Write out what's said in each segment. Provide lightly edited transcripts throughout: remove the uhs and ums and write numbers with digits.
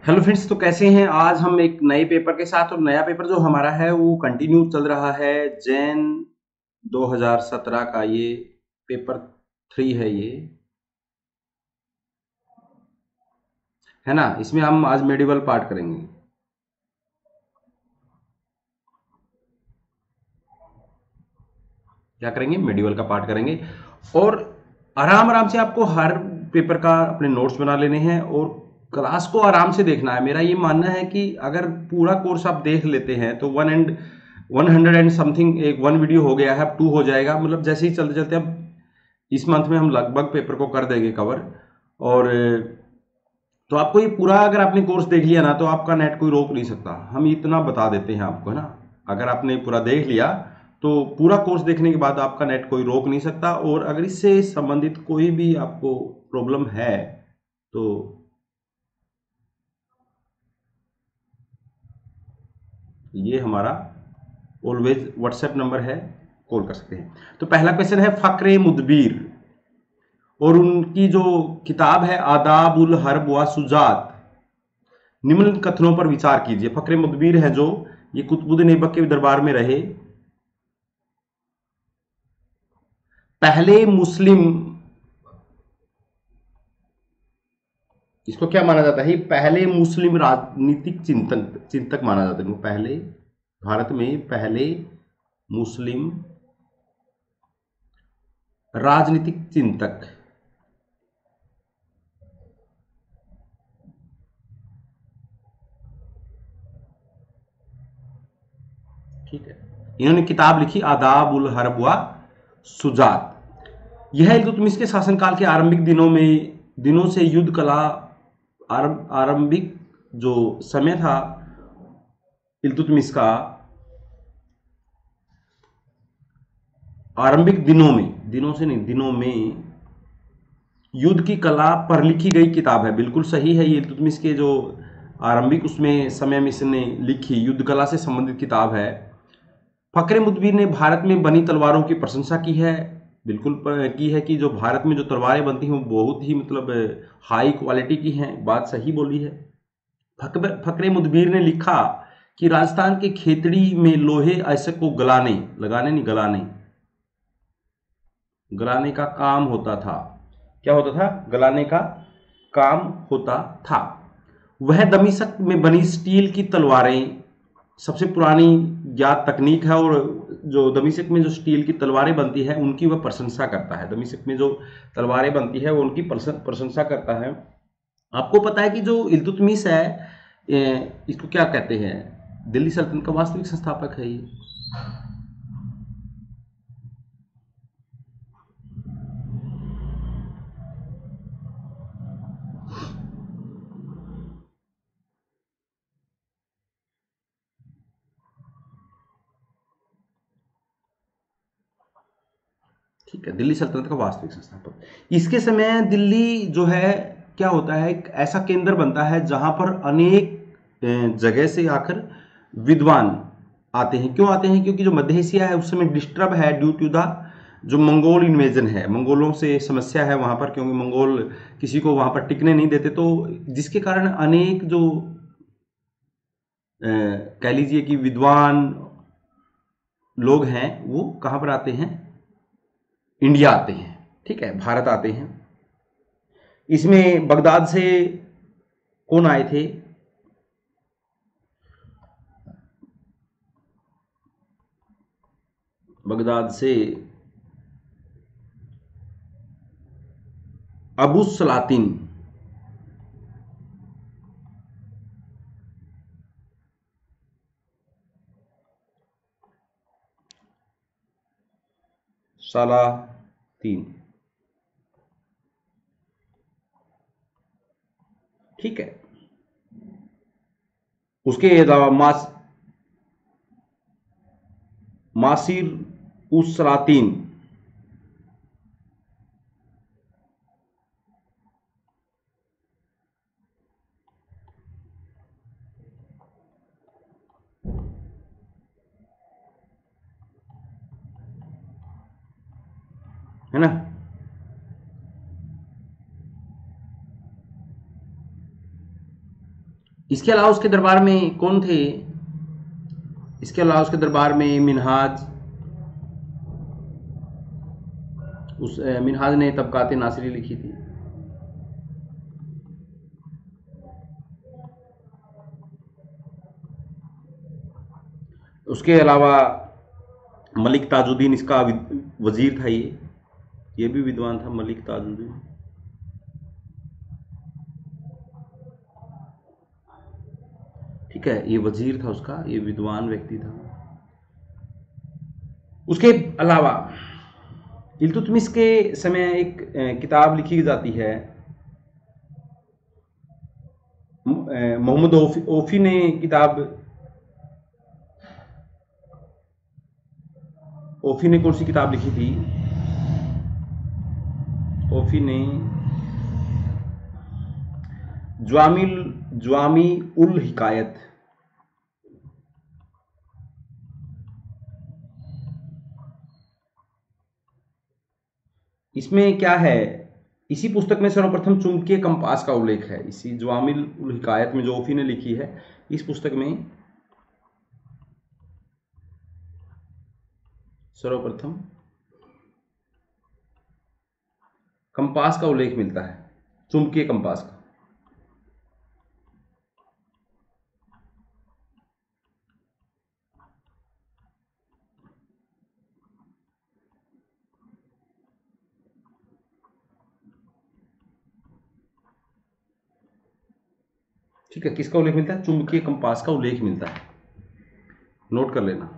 Hello friends, तो कैसे हैं। आज हम एक नए पेपर के साथ, और नया पेपर जो हमारा है वो कंटिन्यू चल रहा है। जैन 2017 का ये पेपर 3 है, ये है ना। इसमें हम आज मेडिवल पार्ट करेंगे। क्या करेंगे? मेडिवल का पार्ट करेंगे। और आराम आराम से आपको हर पेपर का अपने नोट्स बना लेने हैं और क्लास को आराम से देखना है। मेरा ये मानना है कि अगर पूरा कोर्स आप देख लेते हैं तो 100 एंड समथिंग एक 1 वीडियो हो गया है, अब 2 हो जाएगा। मतलब जैसे ही चलते चलते अब इस मंथ में हम लगभग पेपर को कर देंगे कवर। और तो आपको ये पूरा, अगर आपने कोर्स देख लिया ना, तो आपका नेट कोई रोक नहीं सकता। हम इतना बता देते हैं आपको, है ना। अगर आपने पूरा देख लिया तो पूरा कोर्स देखने के बाद आपका नेट कोई रोक नहीं सकता। और अगर इससे संबंधित कोई भी आपको प्रॉब्लम है तो ये हमारा ऑलवेज व्हाट्सएप नंबर है, कॉल कर सकते हैं। तो पहला क्वेश्चन है फक्रे मुदबीर, और उनकी जो किताब है आदाबुल हर्ब व सुजात। निम्न कथनों पर विचार कीजिए। फक्रे मुदबीर है जो, ये कुतुबुद्दीन ऐबक के दरबार में रहे, पहले मुस्लिम, इसको क्या माना जाता है? पहले मुस्लिम राजनीतिक चिंतक चिंतक माना जाता है। पहले भारत में पहले मुस्लिम राजनीतिक चिंतक, ठीक है। इन्होंने किताब लिखी आदाबुल हर्ब व सुजात। यह इल्तुतमिश के शासनकाल के आरंभिक दिनों से युद्ध कला, आरंभिक जो समय था इल्तुतमिश का, आरंभिक दिनों से नहीं, दिनों में युद्ध की कला पर लिखी गई किताब है। बिल्कुल सही है, ये इल्तुतमिश के जो आरंभिक उसमें समय में इसने लिखी युद्ध कला से संबंधित किताब है। फक्रे मुदबीर ने भारत में बनी तलवारों की प्रशंसा की है। बिल्कुल की है कि जो भारत में जो तलवारें बनती हैं वो बहुत ही मतलब हाई क्वालिटी की हैं। बात सही बोली है। फक्रे मुदबीर ने लिखा कि राजस्थान के खेतड़ी में लोहे ऐसे को गलाने, लगाने नहीं, गलाने, गलाने का काम होता था। क्या होता था? गलाने का काम होता था। वह दमिश्क में बनी स्टील की तलवारें सबसे पुरानी ज्ञात तकनीक है। और जो दमिश्क में जो स्टील की तलवारें बनती है उनकी वह प्रशंसा करता है। दमिश्क में जो तलवारें बनती है वो उनकी प्रशंसा करता है। आपको पता है कि जो इल्तुतमिश है, इसको क्या कहते हैं? दिल्ली सल्तनत का वास्तविक संस्थापक है ये। ठीक है, दिल्ली सल्तनत का वास्तविक संस्थापक। इसके समय दिल्ली जो है, क्या होता है, एक ऐसा केंद्र बनता है जहां पर अनेक जगह से आकर विद्वान आते हैं। क्यों आते हैं? क्योंकि जो मध्य एशिया है उस समय डिस्टर्ब है ड्यू टू द जो मंगोल इन्वेजन है। मंगोलों से समस्या है वहां पर, क्योंकि मंगोल किसी को वहां पर टिकने नहीं देते। तो जिसके कारण अनेक जो कह लीजिए कि विद्वान लोग हैं वो कहां पर आते हैं? इंडिया आते हैं, ठीक है, भारत आते हैं। इसमें बगदाद से कौन आए थे? बगदाद से अबू सलातिन, सलातीन, ठीक है। उसके अलावा मासिर उस सलातीन, है ना। इसके अलावा उसके दरबार में कौन थे? इसके अलावा उसके दरबार में मिनहाज, उस मिनहाज ने तबकात नासिरी लिखी थी। उसके अलावा मलिक ताजुद्दीन इसका वजीर था। ये भी विद्वान था, मलिक ताजुद्दीन। ठीक है, ये वजीर था उसका, ये विद्वान व्यक्ति था। उसके अलावा इल्तुतमिश के समय एक किताब लिखी जाती है, मोहम्मद ओफी ने किताब, ओफी ने कौन सी किताब लिखी थी? ओफी ने ज्वामी उल हिकायत। इसमें क्या है, इसी पुस्तक में सर्वप्रथम चुंबकीय कंपास का उल्लेख है। इसी ज्वामिल उल हिकायत में जो ओफी ने लिखी है, इस पुस्तक में सर्वप्रथम कंपास का उल्लेख मिलता है, चुंबकीय कंपास का। ठीक है, किसका उल्लेख मिलता है? चुंबकीय कंपास का उल्लेख मिलता है, नोट कर लेना।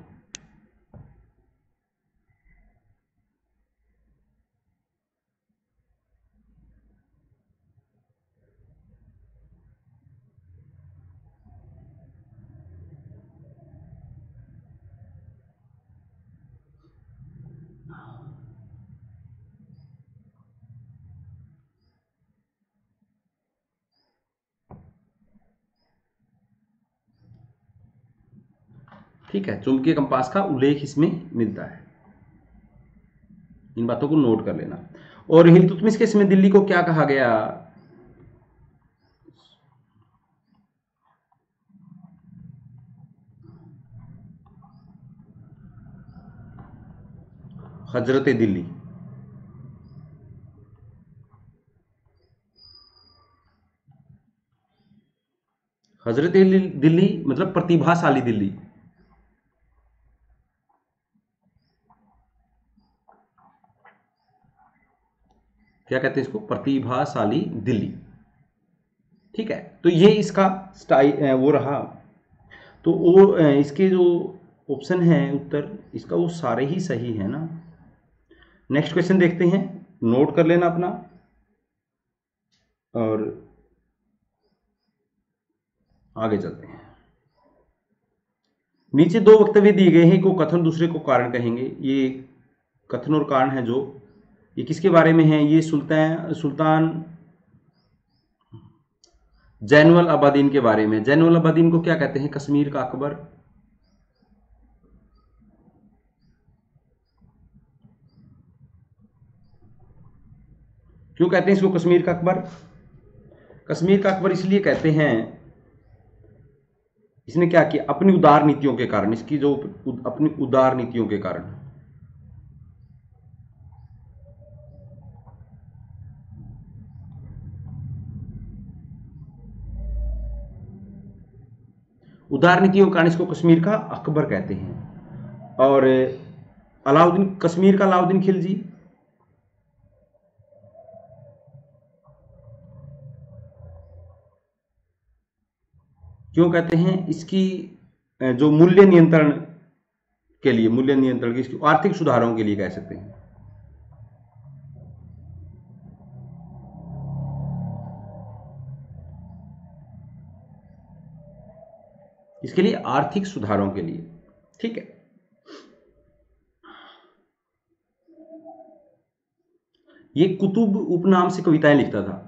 ठीक है, चुंबकीय कंपास का उल्लेख इसमें मिलता है, इन बातों को नोट कर लेना। और इल्तुतमिश के समय दिल्ली को क्या कहा गया? हजरत दिल्ली। हजरत दिल्ली मतलब प्रतिभाशाली दिल्ली। क्या कहते हैं इसको? प्रतिभाशाली दिल्ली। ठीक है, तो ये इसका स्टाइल वो रहा। तो वो इसके जो ऑप्शन है उत्तर, इसका वो सारे ही सही है ना। नेक्स्ट क्वेश्चन देखते हैं, नोट कर लेना अपना। और आगे चलते हैं। नीचे दो वक्तव्य दिए गए हैं, एक को कथन, दूसरे को कारण कहेंगे। ये कथन और कारण है जो, ये किसके बारे में है? ये सुल्तान जैनुल अबादीन के बारे में। जैनुल अबादीन को क्या कहते हैं? कश्मीर का अकबर। क्यों कहते हैं इसको कश्मीर का अकबर? कश्मीर का अकबर इसलिए कहते हैं, इसने क्या किया? अपनी उदार नीतियों के कारण, इसकी जो अपनी उदार नीतियों के कारण। उदार नीतियों के कारण इसको कश्मीर का अकबर कहते हैं। और अलाउद्दीन, कश्मीर का अलाउद्दीन खिलजी। क्यों कहते हैं? इसकी जो मूल्य नियंत्रण के लिए, मूल्य नियंत्रण की, इसकी आर्थिक सुधारों के लिए कह सकते हैं। इसके लिए आर्थिक सुधारों के लिए। ठीक है, ये कुतुब उपनाम से कविताएं लिखता था।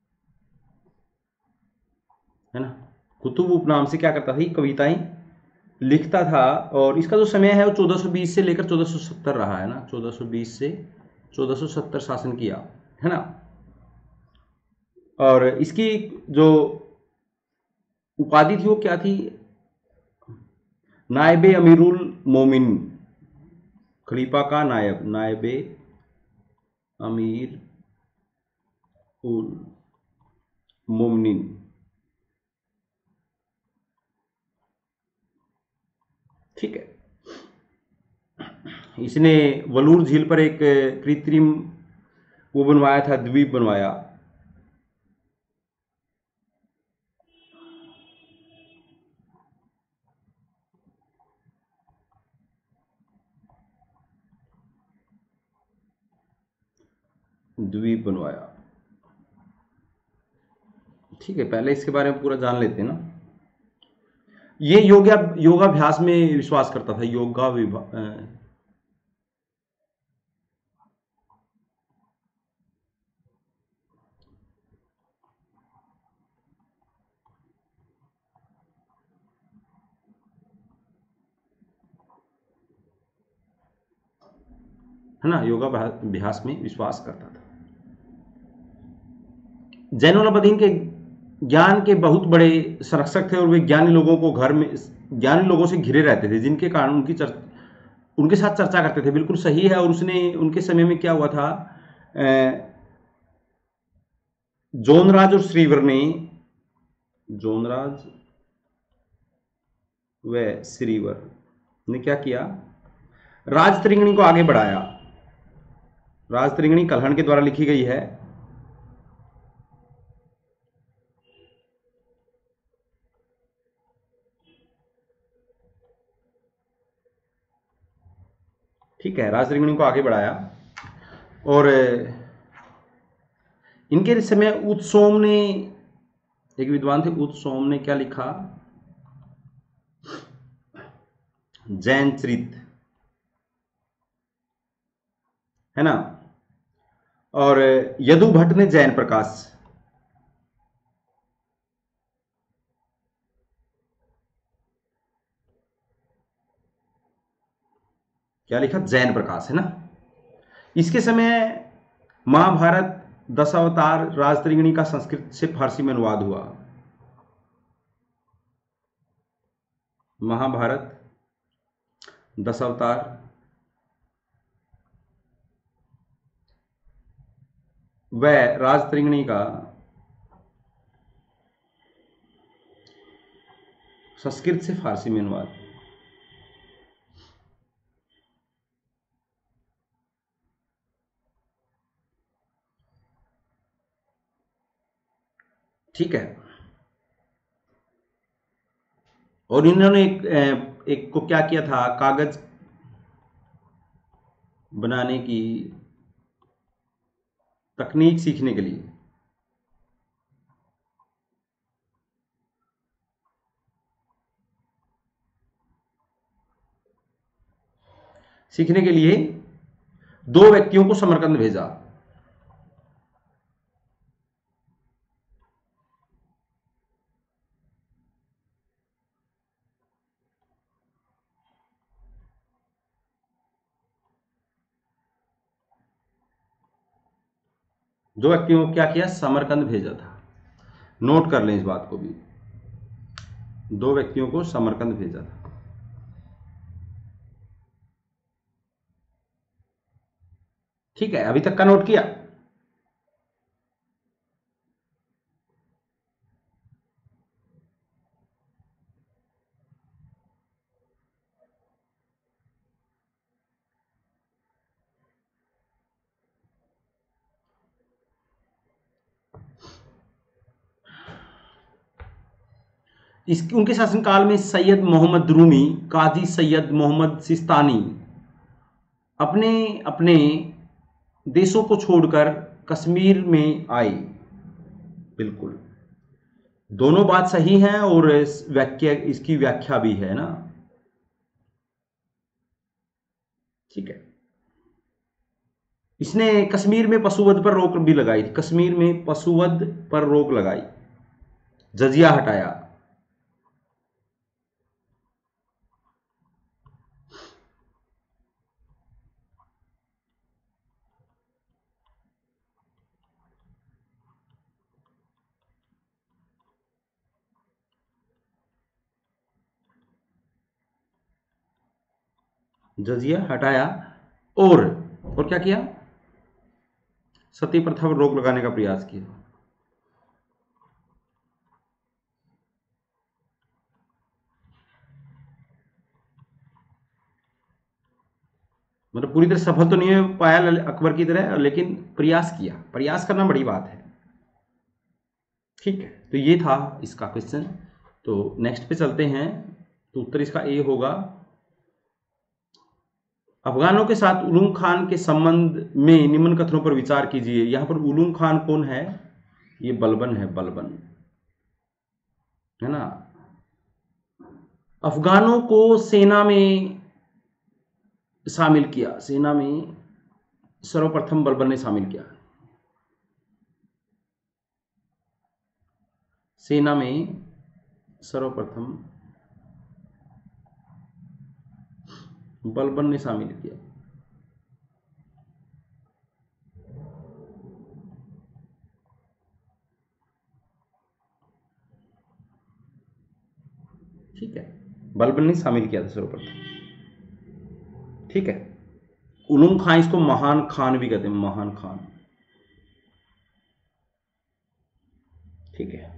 है ना, कुतुब उपनाम से क्या करता था? ये कविताएं लिखता था, और इसका जो समय है वो 1420 से लेकर 1470 रहा है ना, 1420 से 1470 शासन किया है ना। और इसकी जो उपाधि थी वो क्या थी? नायबे अमीरुल मोमिन, खलीफा का नायब, नायबे अमीर उल मोमिन। ठीक है। इसने वलूर झील पर एक कृत्रिम वो बनवाया था, द्वीप बनवाया। द्वीप बनवाया। ठीक है, पहले इसके बारे में पूरा जान लेते हैं ना। ये योगाभ्यास में विश्वास करता था, योगा है ना, योगाभ्यास में विश्वास करता था। जैनुल अबदीन के ज्ञान के बहुत बड़े संरक्षक थे, और वे ज्ञानी लोगों को घर में ज्ञानी लोगों से घिरे रहते थे, जिनके कारण उनके साथ चर्चा करते थे। बिल्कुल सही है। और उसने उनके समय में क्या हुआ था, जोनराज और श्रीवर ने, जोनराज व श्रीवर ने क्या किया, राजतरिंगणी को आगे बढ़ाया। राजतरिंगणी कल्हण के द्वारा लिखी गई है। ठीक है, राजतरिंगणी को आगे बढ़ाया। और इनके समय उत्सोम ने, एक विद्वान थे उत्सोम ने, क्या लिखा, जैन चरित, है ना। और यदु भट्ट ने जैन प्रकाश, क्या लिखा, जैन प्रकाश, है ना। इसके समय महाभारत दशावतार राजतरिंगणी का संस्कृत से फारसी में अनुवाद हुआ। महाभारत दशावतार व राजतरिंगणी का संस्कृत से फारसी में अनुवाद। ठीक है। और इन्होंने एक को क्या किया था, कागज बनाने की तकनीक सीखने के लिए, दो व्यक्तियों को समरकंद भेजा। दो व्यक्तियों को क्या किया, समरकंद भेजा था। नोट कर लें इस बात को भी, दो व्यक्तियों को समरकंद भेजा था। ठीक है, अभी तक का नोट किया। उनके शासनकाल में सैयद मोहम्मद रूमी, काजी सैयद मोहम्मद सिस्तानी अपने अपने देशों को छोड़कर कश्मीर में आए। बिल्कुल, दोनों बात सही है, और इसकी व्याख्या भी है ना। ठीक है। इसने कश्मीर में पशुवध पर रोक भी लगाई थी, कश्मीर में पशुवध पर रोक लगाई, जजिया हटाया। जजिया हटाया, और क्या किया, सती प्रथा पर रोक लगाने का प्रयास किया। मतलब पूरी तरह सफल तो नहीं हो पाया अकबर की तरह, लेकिन प्रयास किया। प्रयास करना बड़ी बात है। ठीक है, तो ये था इसका क्वेश्चन। तो नेक्स्ट पे चलते हैं। तो उत्तर इसका ए होगा। अफगानों के साथ उलूम खान के संबंध में निम्न कथनों पर विचार कीजिए। यहां पर उलूम खान कौन है? ये बलबन है, बलबन, है ना। अफगानों को सेना में शामिल किया, सेना में सर्वप्रथम बलबन ने शामिल किया। सेना में सर्वप्रथम बलबन ने शामिल किया। ठीक है, बलबन ने शामिल किया था सर्वप्रथम। ठीक है, उलूम खान, इसको महान खान भी कहते हैं, महान खान। ठीक है,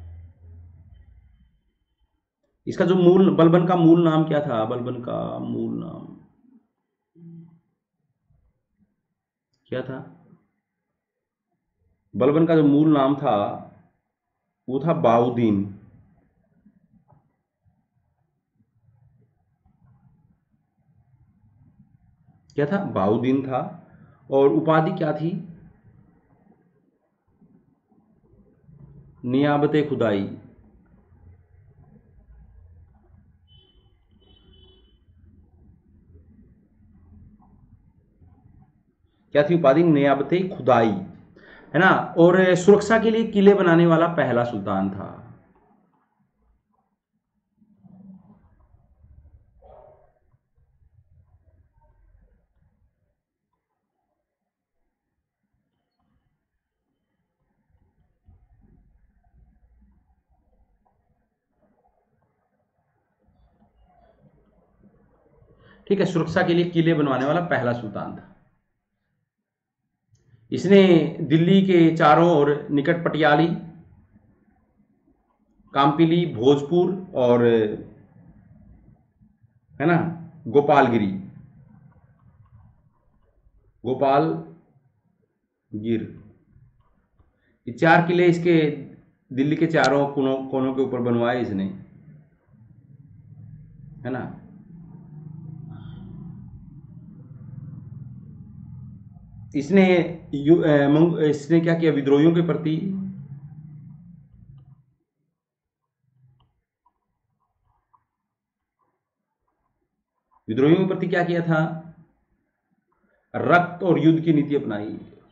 इसका जो मूल, बलबन का मूल नाम क्या था? बलबन का मूल नाम क्या था? बलबन का जो मूल नाम था वो था बाउदीन। क्या था? बाउदीन था। और उपाधि क्या थी? नियाबते खुदाई। क्या थी उपाधि? नियाबते खुदाई, है ना। और सुरक्षा के लिए किले बनाने वाला पहला सुल्तान था। ठीक है, सुरक्षा के लिए किले बनवाने वाला पहला सुल्तान था। इसने दिल्ली के चारों ओर निकट पटियाली, कामपिली, भोजपुर और, है ना, गोपालगिरी, गोपाल गिर, ये 4 किले इसके दिल्ली के चारों कोनों कोनों के ऊपर बनवाए इसने, है ना। इसने इसने क्या किया? विद्रोहियों के प्रति, विद्रोहियों के प्रति क्या किया था? रक्त और युद्ध की नीति अपनाई।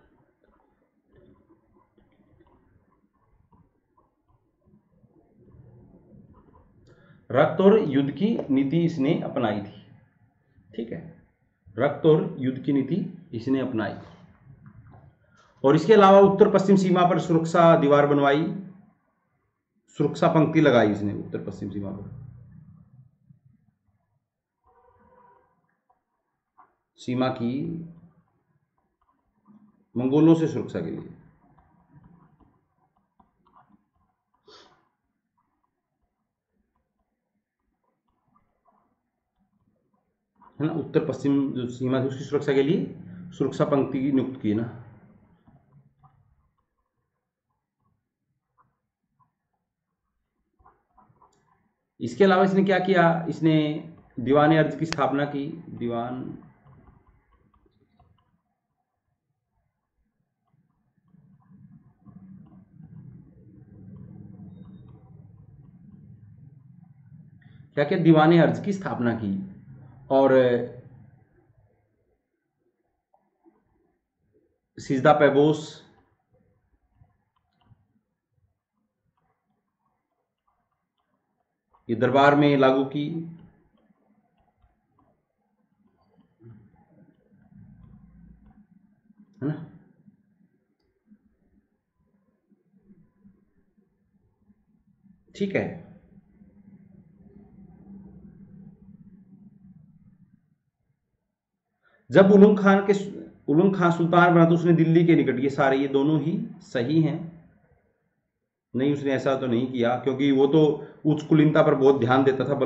रक्त और युद्ध की नीति इसने अपनाई थी। ठीक है, रक्त और युद्ध की नीति इसने अपनाई। और इसके अलावा उत्तर पश्चिम सीमा पर सुरक्षा दीवार बनवाई, सुरक्षा पंक्ति लगाई इसने उत्तर पश्चिम सीमा पर, सीमा की मंगोलों से सुरक्षा के लिए, है ना। उत्तर पश्चिम जो सीमा थी उसकी सुरक्षा के लिए सुरक्षा पंक्ति की नियुक्त की ना। इसके अलावा इसने क्या किया? इसने दीवान अर्ज की स्थापना की। दीवान क्या किया? दीवान अर्ज की स्थापना की। और सिजदा पैबोस, ये दरबार में लागू की, है ना। ठीक है, जब उलुग खान सुल्तान बना तो उसने दिल्ली के निकट, ये दोनों ही सही हैं। नहीं, उसने ऐसा तो नहीं किया, क्योंकि वो तो उच्च कुलीनता पर बहुत ध्यान देता था,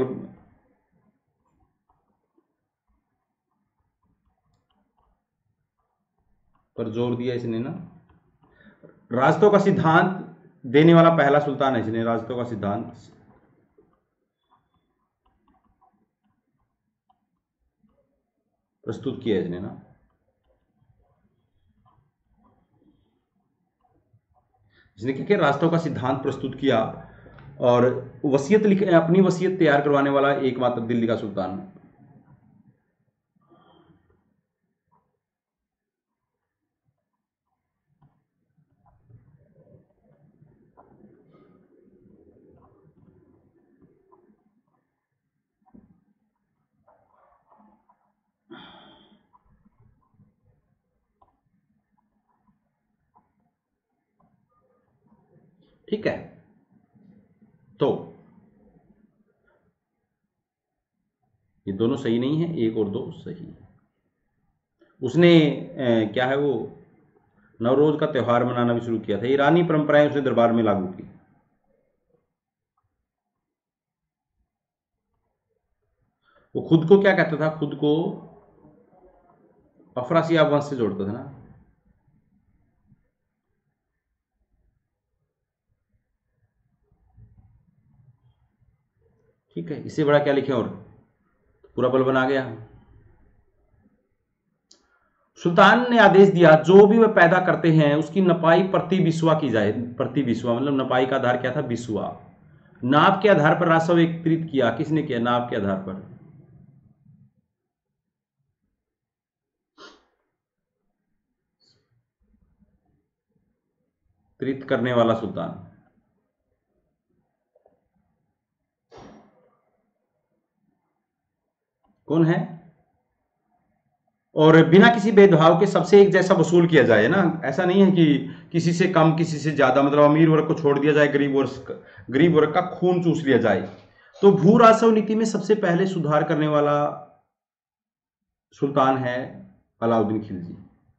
पर जोर दिया इसने ना। राजतों का सिद्धांत देने वाला पहला सुल्तान है इसने, राजतों का सिद्धांत प्रस्तुत किया इसने ना। इसने क्या किया, राजतों का सिद्धांत प्रस्तुत किया और अपनी वसीयत तैयार करवाने वाला एकमात्र दिल्ली का सुल्तान। ठीक है, तो ये दोनों सही नहीं है, एक और दो सही है। उसने क्या है वो नवरोज का त्योहार मनाना भी शुरू किया था। ईरानी परंपराएं उसने दरबार में लागू की। वो खुद को क्या कहता था, खुद को अफरासियाब वंश से जोड़ता था ना। ठीक है, इससे बड़ा क्या लिखे, और पूरा बल बना गया। सुल्तान ने आदेश दिया जो भी वह पैदा करते हैं उसकी नपाई प्रति बिस्वा की जाए। प्रति बिस्वा मतलब नपाई का आधार क्या था, बिस्वा। नाप के आधार पर राजस्व एकत्रित किया। किसने किया, नाप के आधार पर। एकत्रित करने वाला सुल्तान कौन है। और बिना किसी भेदभाव के सबसे एक जैसा वसूल किया जाए ना। ऐसा नहीं है कि किसी से कम किसी से ज्यादा, मतलब अमीर वर्ग को छोड़ दिया जाए, गरीब वर्ग का खून चूस लिया जाए। तो भू राजस्व नीति में सबसे पहले सुधार करने वाला सुल्तान है अलाउद्दीन खिलजी।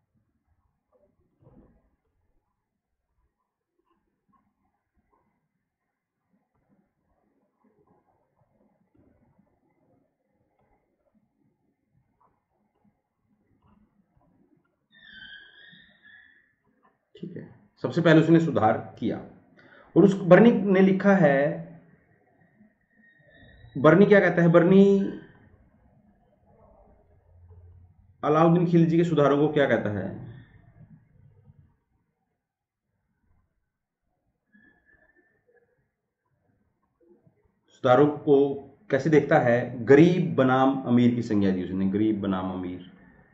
ठीक है, सबसे पहले उसने सुधार किया। और उस बर्नी ने लिखा है, बर्नी क्या कहता है, बर्नी अलाउद्दीन खिलजी के सुधारों को क्या कहता है। सुधारों को कैसे देखता है, गरीब बनाम अमीर की संज्ञा दी उसने, गरीब बनाम अमीर,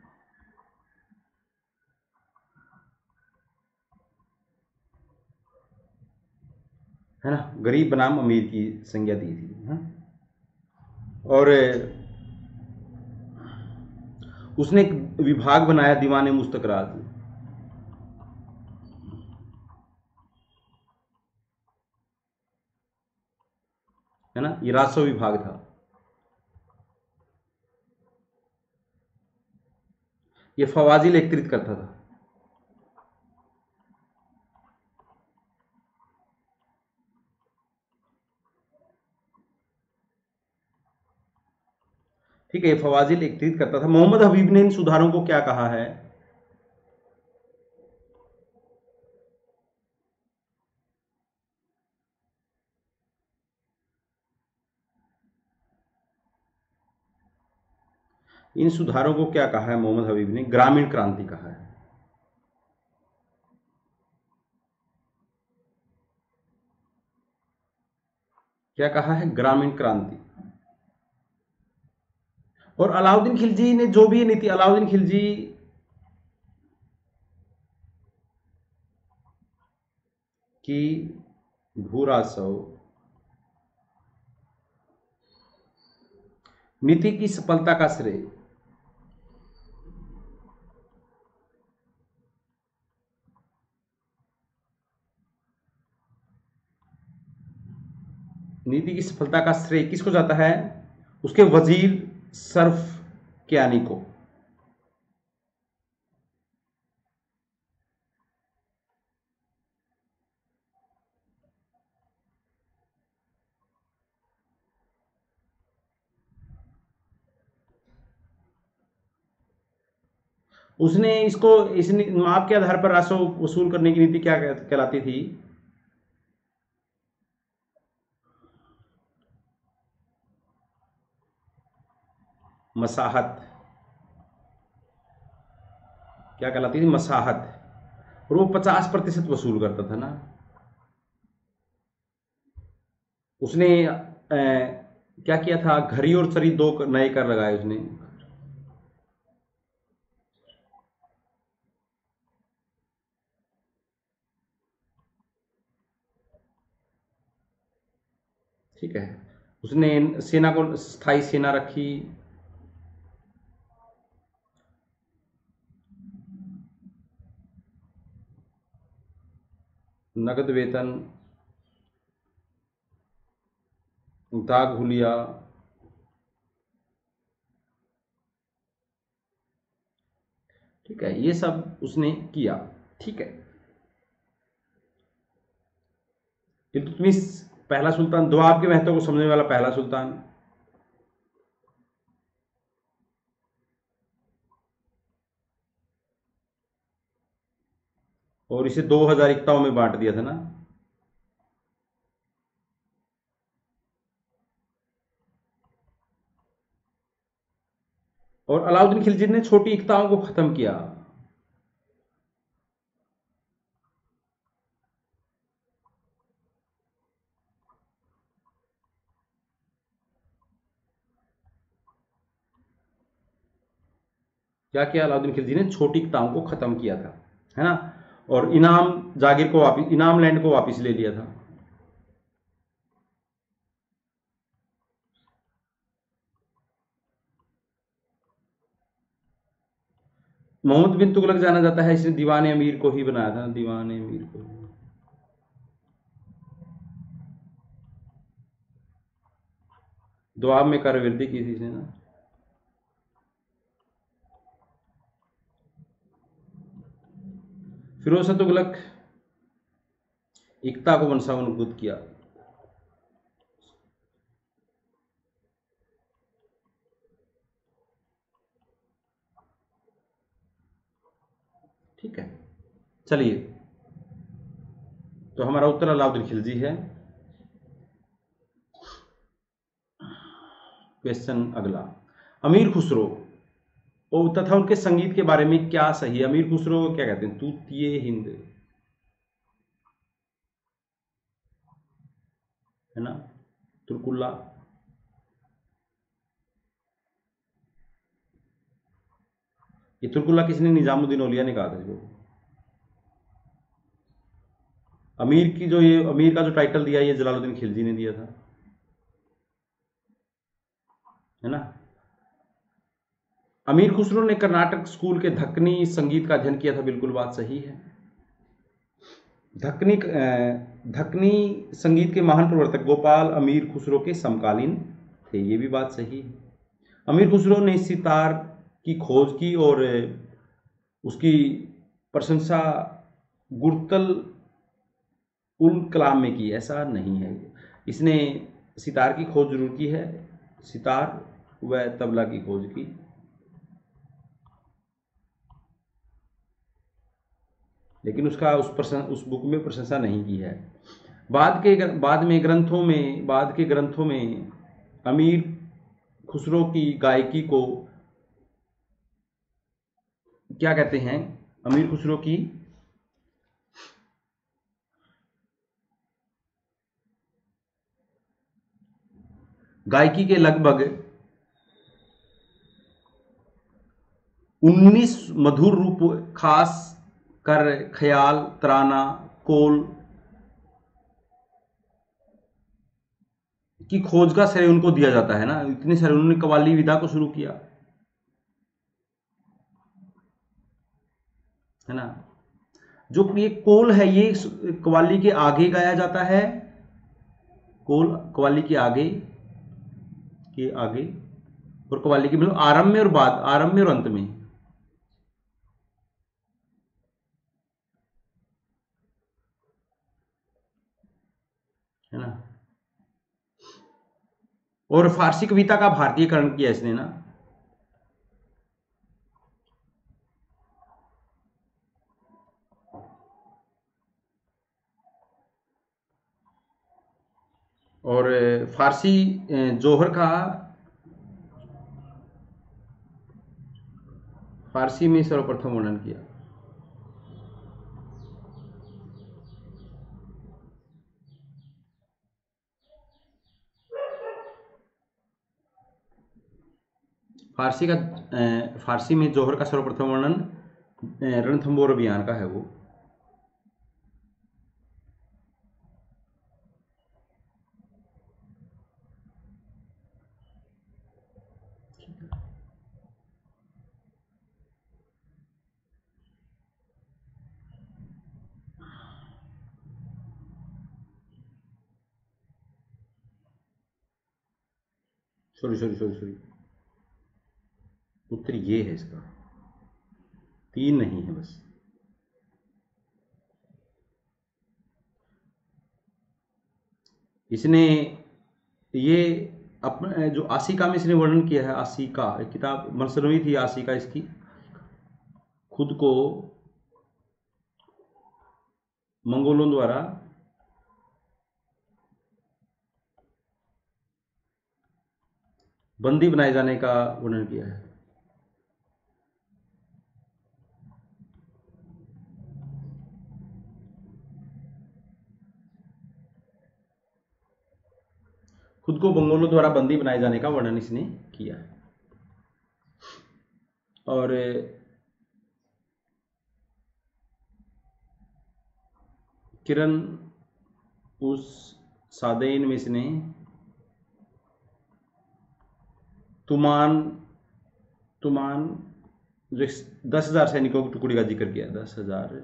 है ना, गरीब बनाम अमीर की संज्ञा दी थी, है? और उसने एक विभाग बनाया दीवाने मुस्तकराज, है ना, ये राजस्व विभाग था। ये फवाजिल एकत्रित करता था। ठीक है, ये फवाजिल एकत्रित करता था। मोहम्मद हबीब ने इन सुधारों को क्या कहा है। इन सुधारों को क्या कहा है मोहम्मद हबीब ने, ग्रामीण क्रांति कहा है। क्या कहा है, ग्रामीण क्रांति। और अलाउद्दीन खिलजी ने जो भी नीति, अलाउद्दीन खिलजी की भू राजस्व नीति की सफलता का श्रेय नीति की सफलता का श्रेय किसको जाता है, उसके वजीर सर्फ कियानी को। उसने इसको इस माप के आधार पर राजस्व वसूल करने की नीति क्या कहलाती थी? मसाहत। क्या कहलाती थी? मसाहत। और वो 50% वसूल करता था ना। उसने क्या किया था? घड़ी और सरी दो नए कर लगाए उसने। ठीक है। उसने सेना को स्थायी सेना रखी। नगद वेतन, दाग हुलिया, ठीक है, ये सब उसने किया। ठीक है। इल्तुतमिश पहला सुल्तान, दोआब के महत्व को समझने वाला पहला सुल्तान। और इसे 2000 इक्ताओं में बांट दिया था ना। और अलाउद्दीन खिलजी ने छोटी इक्ताओं को खत्म किया। क्या किया अलाउद्दीन खिलजी ने? छोटी इक्ताओं को खत्म किया था, है ना। और इनाम जागीर को वापिस, इनाम लैंड को वापिस ले लिया था। मोहम्मद बिन तुगलक जाना जाता है, इसने दीवान अमीर को ही बनाया था, दीवान अमीर को। दोआब में कारकर्दगी की थी इसने ना। फिरोज शाह तुगलक एकता को वंशावनुकूत किया। ठीक है, चलिए, तो हमारा उत्तर अलाउद्दीन खिलजी है। क्वेश्चन अगला, अमीर खुसरो और तथा उनके संगीत के बारे में क्या सही है? अमीर खुसरो क्या कहते हैं? तूतिए हिंद, है ना, तुर्कुल्ला। ये तुर्कुल्ला किसने? निजामुद्दीन औलिया ने कहा था इसको। अमीर की जो, ये अमीर का जो टाइटल दिया ये जलालुद्दीन खिलजी ने दिया था, है ना। अमीर खुसरो ने कर्नाटक स्कूल के धक्कनी संगीत का अध्ययन किया था, बिल्कुल बात सही है। धक्कनी संगीत के महान प्रवर्तक गोपाल अमीर खुसरो के समकालीन थे, ये भी बात सही है। अमीर खुसरो ने सितार की खोज की और उसकी प्रशंसा गुरतल उल कलाम में की, ऐसा नहीं है। इसने सितार की खोज जरूर की है, सितार व तबला की खोज की। लेकिन उसका उस बुक में प्रशंसा नहीं की है। बाद के ग्रंथों में अमीर खुसरो की गायकी को क्या कहते हैं? अमीर खुसरो की गायकी के लगभग 19 मधुर रूप, खास कर ख्याल, तराना, कोल की खोज का श्रेय उनको दिया जाता है ना। इतने सारे उन्होंने कव्वाली विधा को शुरू किया, है ना। जो ये कोल है, ये कव्वाली के आगे गाया जाता है। कोल कव्वाली के आगे और कव्वाली के मतलब आरंभ में और बाद, आरंभ में और अंत में, है ना। और फारसी कविता का भारतीयकरण किया इसने ना। और फारसी जोहर का फारसी में सर्वप्रथम वर्णन किया। फारसी में जोहर का सर्वप्रथम वर्णन रणथंभौर अभियान का है वो। सॉरी, उत्तर ये है इसका, 3 नहीं है बस। इसने ये अपने जो आशिका में इसने वर्णन किया है, आशिका एक किताब मसनवी थी आशिका इसकी, खुद को मंगोलों द्वारा बंदी बनाए जाने का वर्णन किया है। खुद को मंगोलों द्वारा बंदी बनाए जाने का वर्णन इसने किया है। और किरण उस सादेन में इसने तुमान जो 10,000 सैनिकों की टुकड़ी का जिक्र किया, 10,000।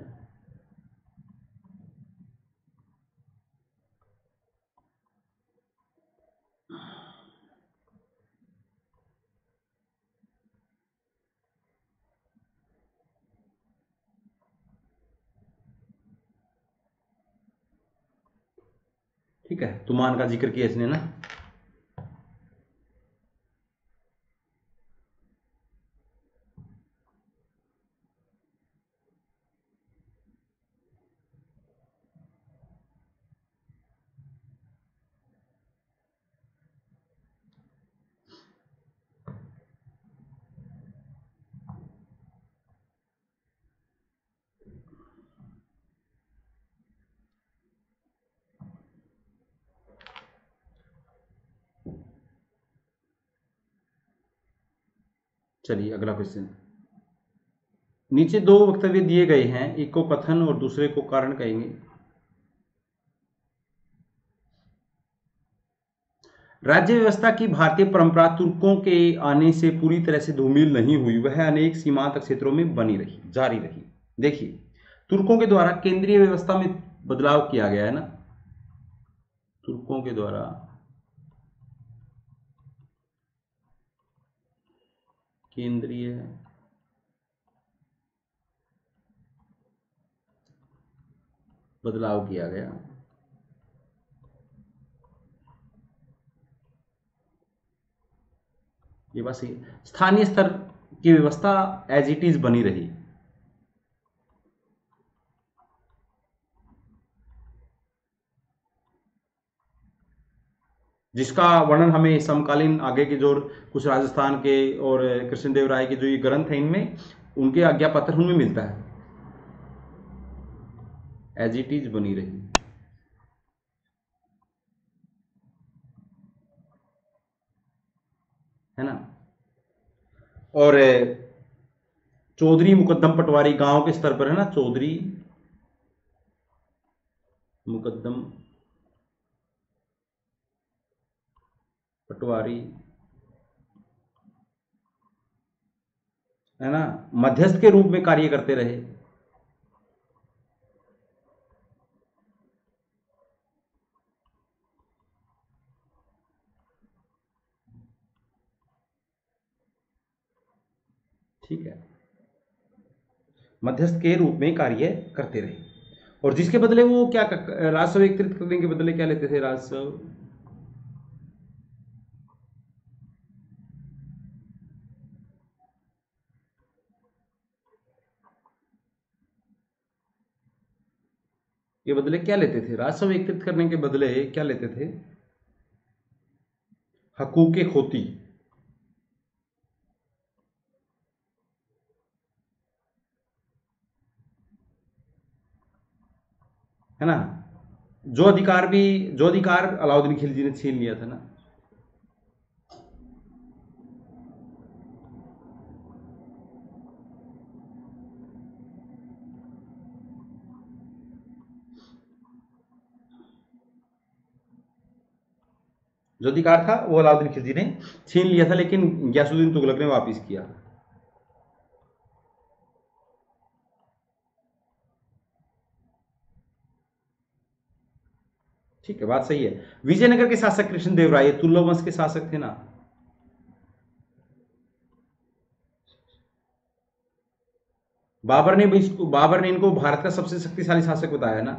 ठीक है, तुमान का जिक्र किया इसने ना। चलिए अगला क्वेश्चन। नीचे 2 वक्तव्य दिए गए हैं, एक को कथन और दूसरे को कारण कहेंगे। राज्य व्यवस्था की भारतीय परंपरा तुर्कों के आने से पूरी तरह से धूमिल नहीं हुई, वह अनेक सीमांत क्षेत्रों में बनी रही, जारी रही। देखिए, तुर्कों के द्वारा केंद्रीय व्यवस्था में बदलाव किया गया है ना, तुर्कों के द्वारा केंद्रीय बदलाव किया गया। ये बात सही है। स्थानीय स्तर की व्यवस्था एज इट इज बनी रही। जिसका वर्णन हमें समकालीन आगे के जो कुछ राजस्थान के और कृष्णदेव राय के जो ये ग्रंथ हैं, इनमें उनके आज्ञा पत्र उनमें मिलता है, एज इट इज बनी रही। है ना। और चौधरी मुकद्दम पटवारी गांव के स्तर पर है ना, चौधरी मुकद्दम पटवारी है ना, मध्यस्थ के रूप में कार्य करते रहे। ठीक है, मध्यस्थ के रूप में कार्य करते रहे। और जिसके बदले वो क्या राजस्व एकत्रित करने के बदले क्या लेते थे, राजस्व के बदले क्या लेते थे, राजस्व एकत्रित करने के बदले क्या लेते थे, हकूक खोती, है ना। जो अधिकार अलाउद्दीन खिलजी ने छीन लिया था ना। जो अधिकार था वो अलाउद्दीन खिलजी ने छीन लिया था, लेकिन गयासुद्दीन तुगलक ने वापस किया। ठीक है, बात सही है। विजयनगर के शासक कृष्णदेवराय तुल्लो वंश के शासक थे ना। बाबर ने इनको भारत का सबसे शक्तिशाली शासक बताया ना।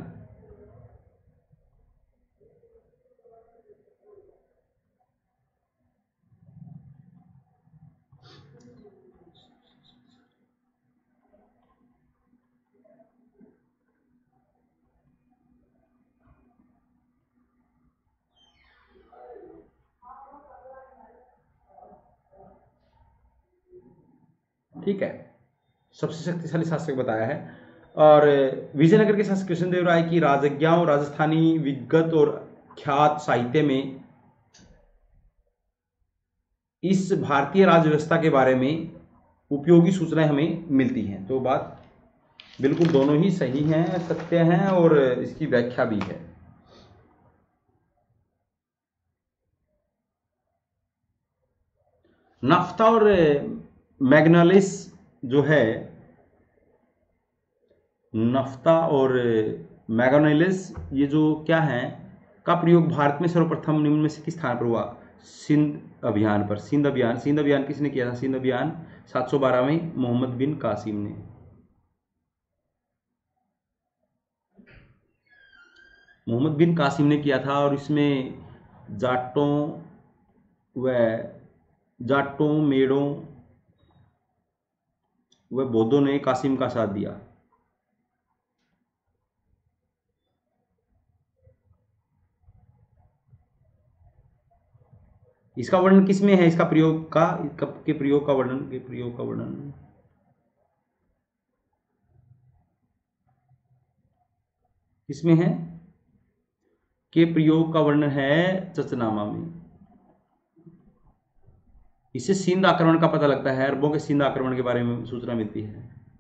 ठीक है, सबसे शक्तिशाली शासक बताया है। और विजयनगर के शासक कृष्णदेवराय की राजज्ञाओं, राजस्थानी विगत और ख्यात साहित्य में इस भारतीय राज व्यवस्था के बारे में उपयोगी सूचनाएं हमें मिलती हैं। तो बात बिल्कुल दोनों ही सही हैं, सत्य हैं, और इसकी व्याख्या भी है। नाफ्ता और मैग्नालिस जो है, नफ्ता और मैग्नालिस ये जो क्या है का प्रयोग भारत में सर्वप्रथम निम्न में से किस स्थान पर हुआ? सिंध अभियान पर। सिंध अभियान किसने किया था? सिंध अभियान 712 में मोहम्मद बिन कासिम ने। मोहम्मद बिन कासिम ने किया था, और इसमें जाटों व मेड़ों व बौद्धों ने कासिम का साथ दिया। इसका वर्णन किसमें है? इसका प्रयोग का वर्णन किसमें है? के प्रयोग का वर्णन है चचनामा में। इससे सिंध आक्रमण का पता लगता है, अरबों के सिंध आक्रमण के बारे में सूचना मिलती है।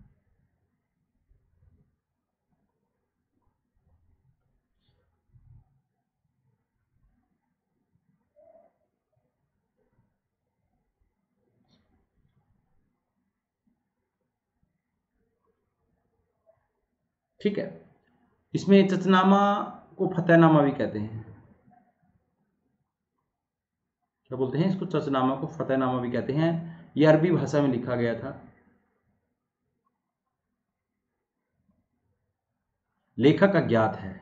ठीक है, इसमें चचनामा को फतेहनामा भी कहते हैं। क्या बोलते हैं इसको? चचनामा को फतेहनामा भी कहते हैं। यह अरबी भाषा में लिखा गया था। लेखक अज्ञात है।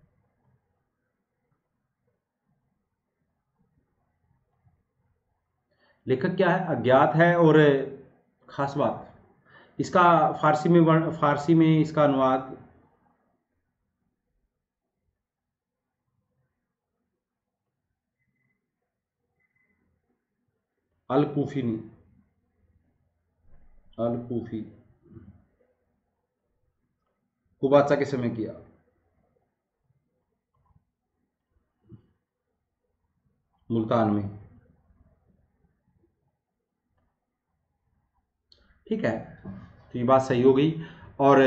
लेखक क्या है? अज्ञात है। और खास बात, इसका फारसी में इसका अनुवाद अल कूफी कुबाचा के समय किया। मुल्तान में। ठीक है, तो ये बात सही हो गई। और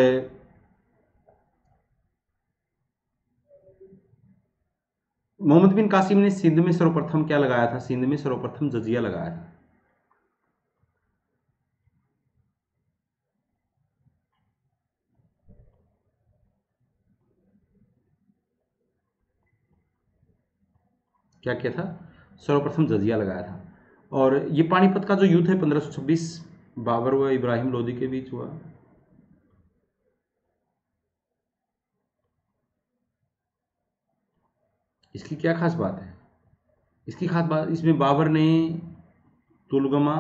मोहम्मद बिन कासिम ने सिंध में सर्वप्रथम क्या लगाया था? सिंध में सर्वप्रथम जजिया लगाया था। क्या किया था? सर्वप्रथम जजिया लगाया था। और ये पानीपत का जो युद्ध है 1526 बाबर व इब्राहिम लोदी के बीच हुआ। इसकी क्या खास बात है? इसकी खास बात, इसमें बाबर ने तुलगमा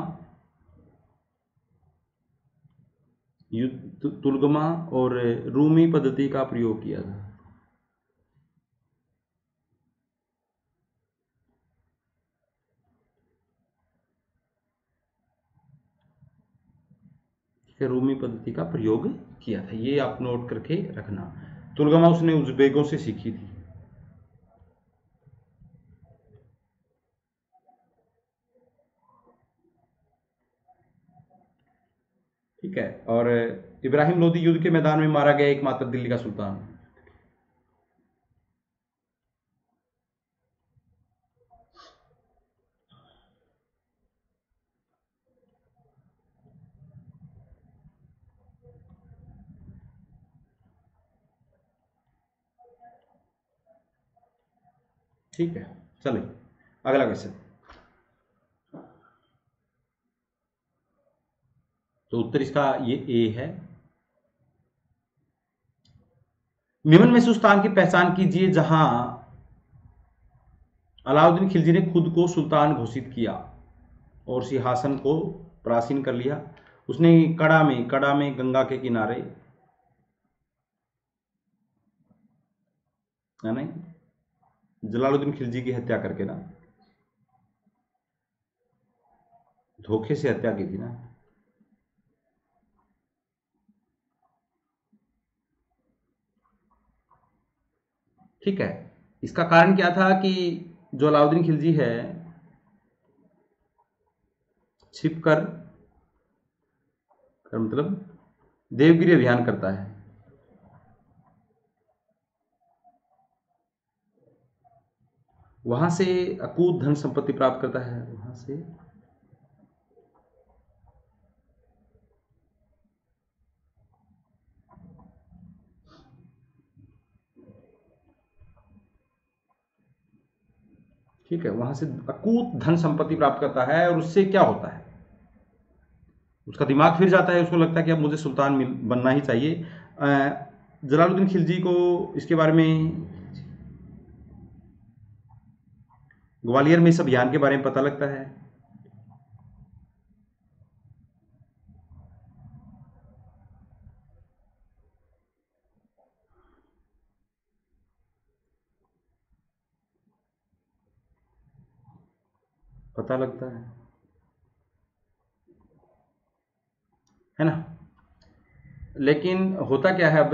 तुलगमा और रूमी पद्धति का प्रयोग किया था। रूमी पद्धति का प्रयोग किया था। ये आप नोट करके रखना। तुलगमा उसने उज़्बेकों से सीखी थी। ठीक है। और इब्राहिम लोदी युद्ध के मैदान में मारा गया एकमात्र दिल्ली का सुल्तान। ठीक है, चलिए अगला क्वेश्चन। तो उत्तर इसका ये ए है। निम्न में से उस स्थान की पहचान कीजिए जहां अलाउद्दीन खिलजी ने खुद को सुल्तान घोषित किया और सिंहासन को प्रासीन कर लिया। उसने कड़ा में गंगा के किनारे, है ना, जलालुद्दीन खिलजी की हत्या करके ना, धोखे से हत्या की थी ना। ठीक है। इसका कारण क्या था कि जो अलाउद्दीन खिलजी है छिप कर मतलब देवगिरी अभियान करता है। वहां से अकूत धन संपत्ति प्राप्त करता है। वहां से ठीक है, वहां से अकूत धन संपत्ति प्राप्त करता है और उससे क्या होता है, उसका दिमाग फिर जाता है। उसको लगता है कि अब मुझे सुल्तान बनना ही चाहिए। जलालुद्दीन खिलजी को इसके बारे में ग्वालियर में इस अभियान के बारे में पता लगता है। पता लगता है ना। लेकिन होता क्या है, अब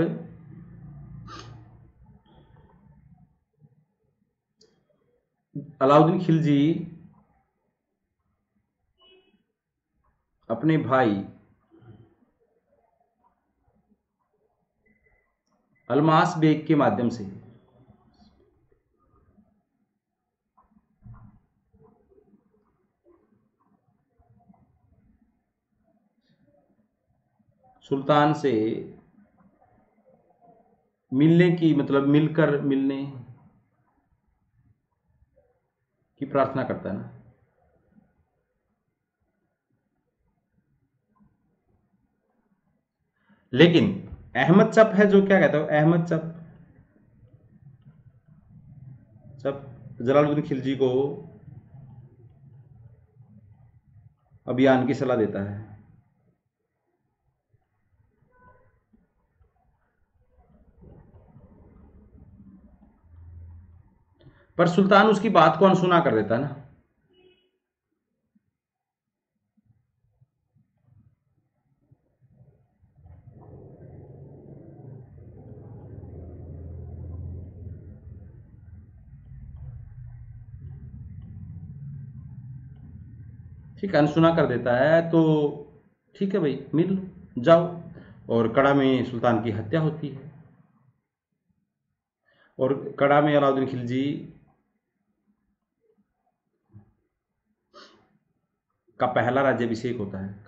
अलाउद्दीन खिलजी अपने भाई अलमास बेग के माध्यम से सुल्तान से मिलने की, मतलब मिलने की प्रार्थना करता है ना। लेकिन अहमद चप है जो क्या कहता है, अहमद चप जलालुद्दीन खिलजी को अभियान की सलाह देता है। पर सुल्तान उसकी बात को अनसुना कर देता है ना। ठीक है, अनसुना कर देता है। तो ठीक है भाई, मिल लो, जाओ। और कड़ा में सुल्तान की हत्या होती है और कड़ा में अलाउद्दीन खिलजी का पहला राज्याभिषेक होता है।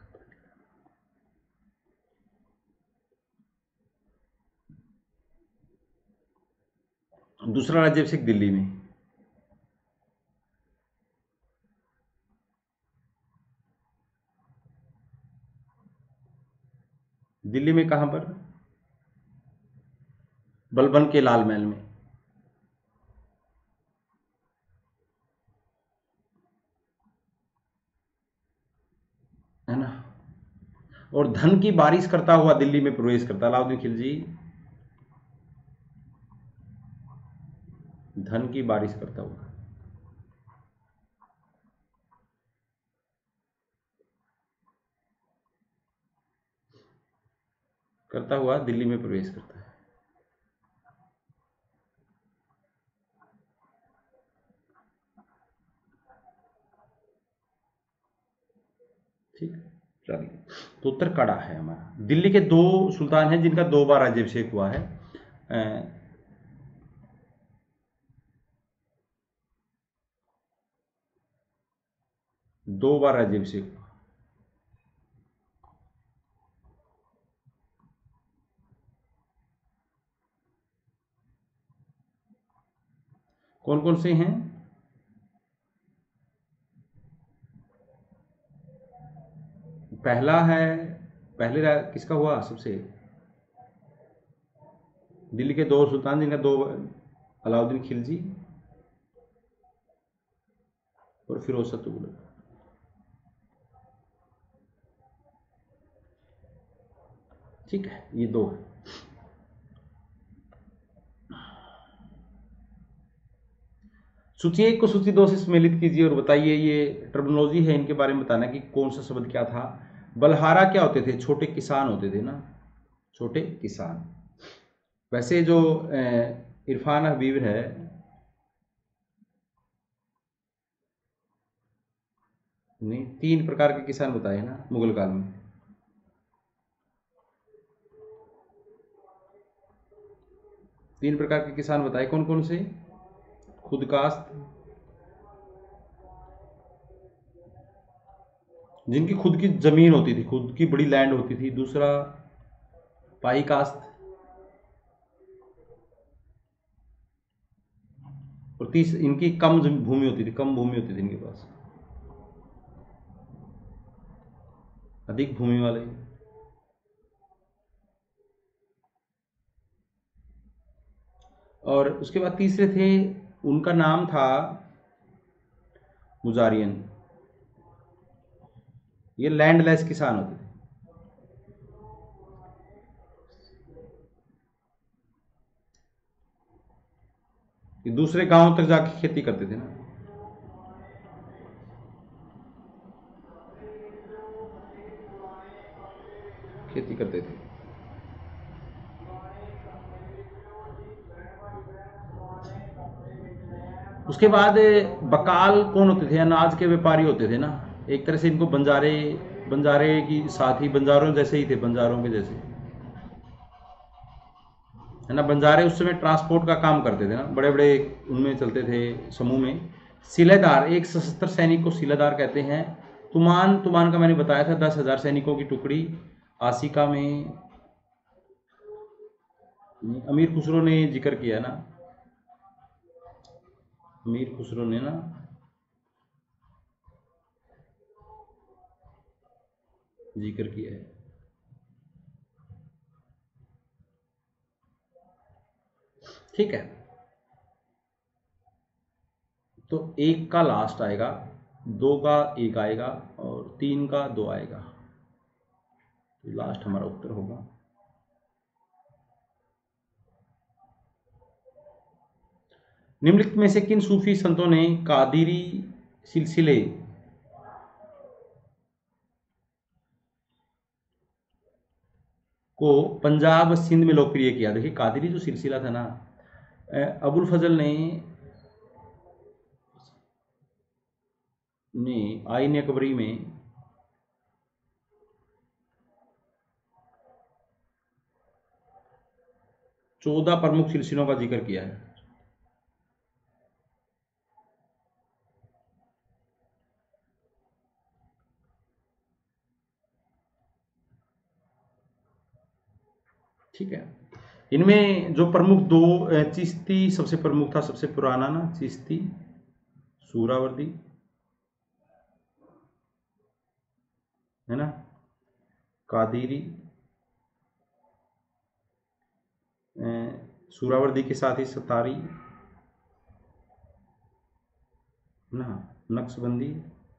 दूसरा राज्याभिषेक दिल्ली में। दिल्ली में कहां पर? बलबन के लाल महल में, है ना। और धन की बारिश करता हुआ दिल्ली में प्रवेश करता अलाउद्दीन खिलजी, धन की बारिश करता हुआ। करता हुआ दिल्ली में प्रवेश करता है। ठीक, चलिए, तो उत्तर कड़ा है हमारा। दिल्ली के 2 सुल्तान हैं जिनका 2 बार राज्याभिषेक हुआ है। 2 बार राज्याभिषेक हुआ। कौन कौन से हैं? पहला है, किसका हुआ सबसे? दिल्ली के 2 सुल्तान जिनका 2, अलाउद्दीन खिलजी और फिरोज शाह तुगलक। ठीक है, ये 2 है। सूची 1 को सूची 2 से सम्मिलित कीजिए और बताइए, ये टर्मिनोलॉजी है, इनके बारे में बताना कि कौन सा शब्द क्या था। बलहारा क्या होते थे? छोटे किसान होते थे ना, छोटे किसान। वैसे जो इरफान हबीब है, नहीं, 3 प्रकार के किसान बताए ना मुगल काल में। तीन प्रकार के किसान बताए, कौन कौन से? खुदकास्ट, जिनकी खुद की जमीन होती थी, खुद की बड़ी लैंड होती थी। दूसरा पाई कास्त, और इनकी कम भूमि होती थी, कम भूमि होती थी इनके पास, अधिक भूमि वाले। और उसके बाद तीसरे थे, उनका नाम था मुजारियन। ये लैंडलेस किसान होते थे। ये दूसरे गांव तक जाके खेती करते थे ना। खेती करते थे। उसके बाद बकाल कौन होते थे? अनाज के व्यापारी होते थे ना। एक तरह से इनको बंजारे, बंजारे की साथ ही, बंजारों जैसे ही थे, बंजारों के जैसे, है ना। बंजारे उस समय ट्रांसपोर्ट का काम करते थे ना, बड़े बड़े उनमें चलते थे समूह में। सिलेदार, एक सशस्त्र सैनिक को सिलेदार कहते हैं। तुमान का मैंने बताया था, 10,000 सैनिकों की टुकड़ी। आसिका में अमीर खुसरो ने जिक्र किया ना, अमीर खुसरो ने ना जिक्र किया है। ठीक है, तो 1 का लास्ट आएगा, 2 का 1 आएगा और 3 का 2 आएगा। तो लास्ट हमारा उत्तर होगा। निम्नलिखित में से किन सूफी संतों ने कादिरी सिलसिले को पंजाब सिंध में लोकप्रिय किया? देखिए, कादिरी जो सिलसिला था ना, अबुल फजल ने आईन अकबरी में 14 प्रमुख सिलसिलों का जिक्र किया है। ठीक है, इनमें जो प्रमुख 2, चिश्ती सबसे प्रमुख था, सबसे पुराना ना, चिश्ती सूरावर्दी, है ना। कादिरी सूरावर्दी के साथ ही सतारी, ना, नक्शबंदी,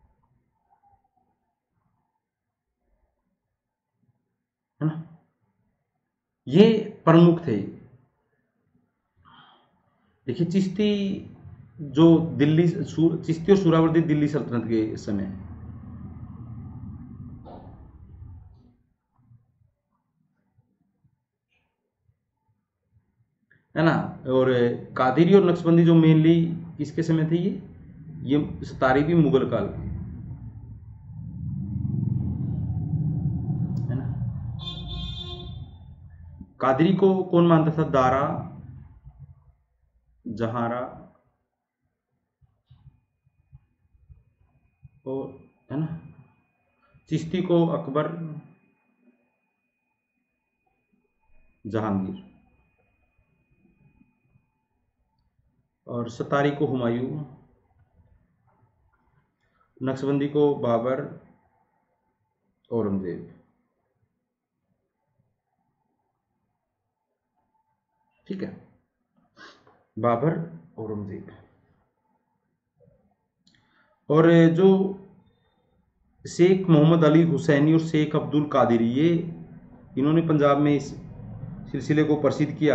है ना। ये प्रमुख थे। देखिए, चिश्ती जो दिल्ली, चिश्ती और सूरावर्दी दिल्ली सल्तनत के समय, है ना। और कादिरी और नक्शबंदी जो मेनली किसके समय थे, ये सतारी भी मुगल काल के, है ना। कादरी को कौन मानता था, दारा, जहारा और, है ना, चिश्ती को अकबर, जहांगीर, और सतारी को हुमायूं, नक्शबंदी को बाबर, औरंगजेब। ठीक है, बाबर, औरंगजेब। और जो शेख मोहम्मद अली हुसैनी और शेख अब्दुल कादिरी, ये इन्होंने पंजाब में इस सिलसिले को प्रसिद्ध किया।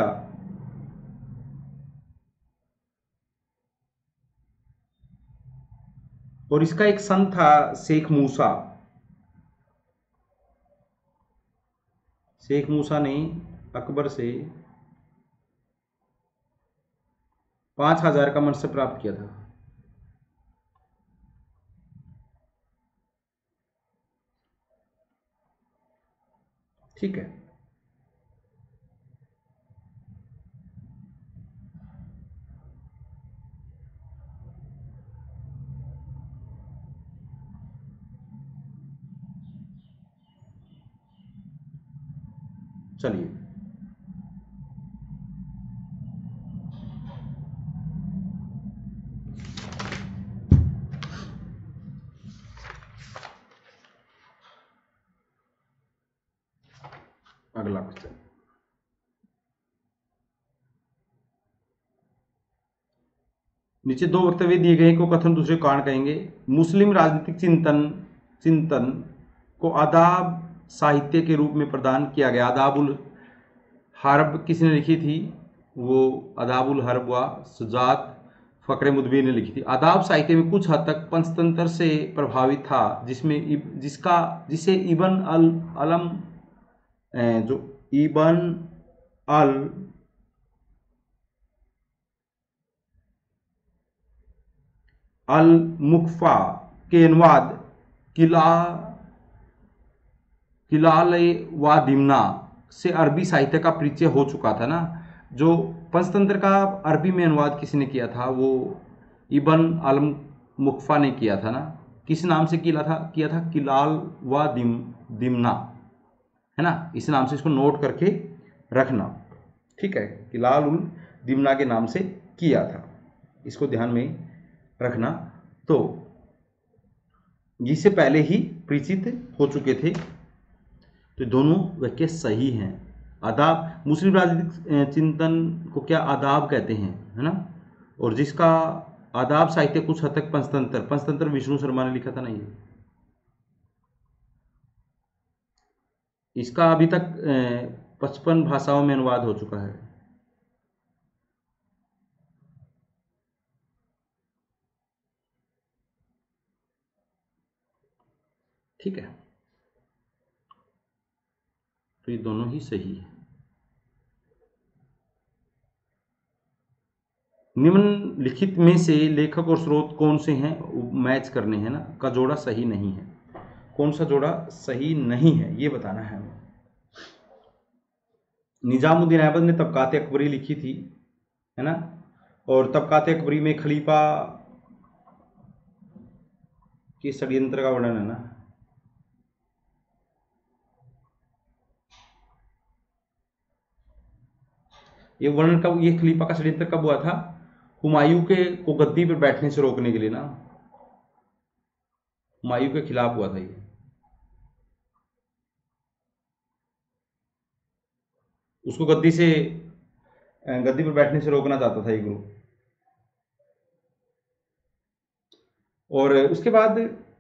और इसका एक सन था शेख मूसा। शेख मूसा ने अकबर से 5,000 का मनसब प्राप्त किया था। ठीक है, चलिए अगला क्वेश्चन। नीचे दो वक्तव्य दिए गए को कथन दूसरे कारण कहेंगे। मुस्लिम राजनीतिक चिंतन चिंतन को आदाब साहित्य के रूप में प्रदान किया गया। आदाबुल हर्ब किसने लिखी थी, वो आदाबुल हर्ब व सुजात फकरे मुदबी ने लिखी थी। आदाब साहित्य में कुछ हद तक पंचतंत्र से प्रभावित था, जिसे इबन अल अलम जो इबन अल अल मुकफा के अनुवाद किलाल व दिमना से अरबी साहित्य का परिचय हो चुका था ना। जो पंचतंत्र का अरबी में अनुवाद किसने किया था, वो इबन अल मुकफा ने किया था ना। किस नाम से किया था किलाल व दिमना, है ना। इस नाम से इसको नोट करके रखना, ठीक है। किलाल उल दिमना के नाम से किया था, इसको ध्यान में रखना। तो जिससे पहले ही परिचित हो चुके थे, तो दोनों वाक्य सही हैं। आदाब, मुस्लिम राजनीतिक चिंतन को क्या आदाब कहते हैं, है ना। और जिसका आदाब साहित्य कुछ हद तक पंचतंत्र विष्णु शर्मा ने लिखा था ना। ये इसका अभी तक 55 भाषाओं में अनुवाद हो चुका है। ठीक है, तो ये दोनों ही सही है। निम्नलिखित में से लेखक और स्रोत कौन से हैं, मैच करने हैं ना। का जोड़ा सही नहीं है। कौन सा जोड़ा सही नहीं है ये बताना है हमें। निजामुद्दीन ऐबक ने तबकात अकबरी लिखी थी, है ना। और तबकात अकबरी में खलीफा के षड्यंत्र का वर्णन है ना। ये खलीफा का षड्यंत्र कब हुआ था, हुमायूं के को गद्दी पर बैठने से रोकने के लिए ना। हुमायूं के खिलाफ हुआ था ये। उसको गद्दी पर बैठने से रोकना चाहता था ये ग्रुप। और उसके बाद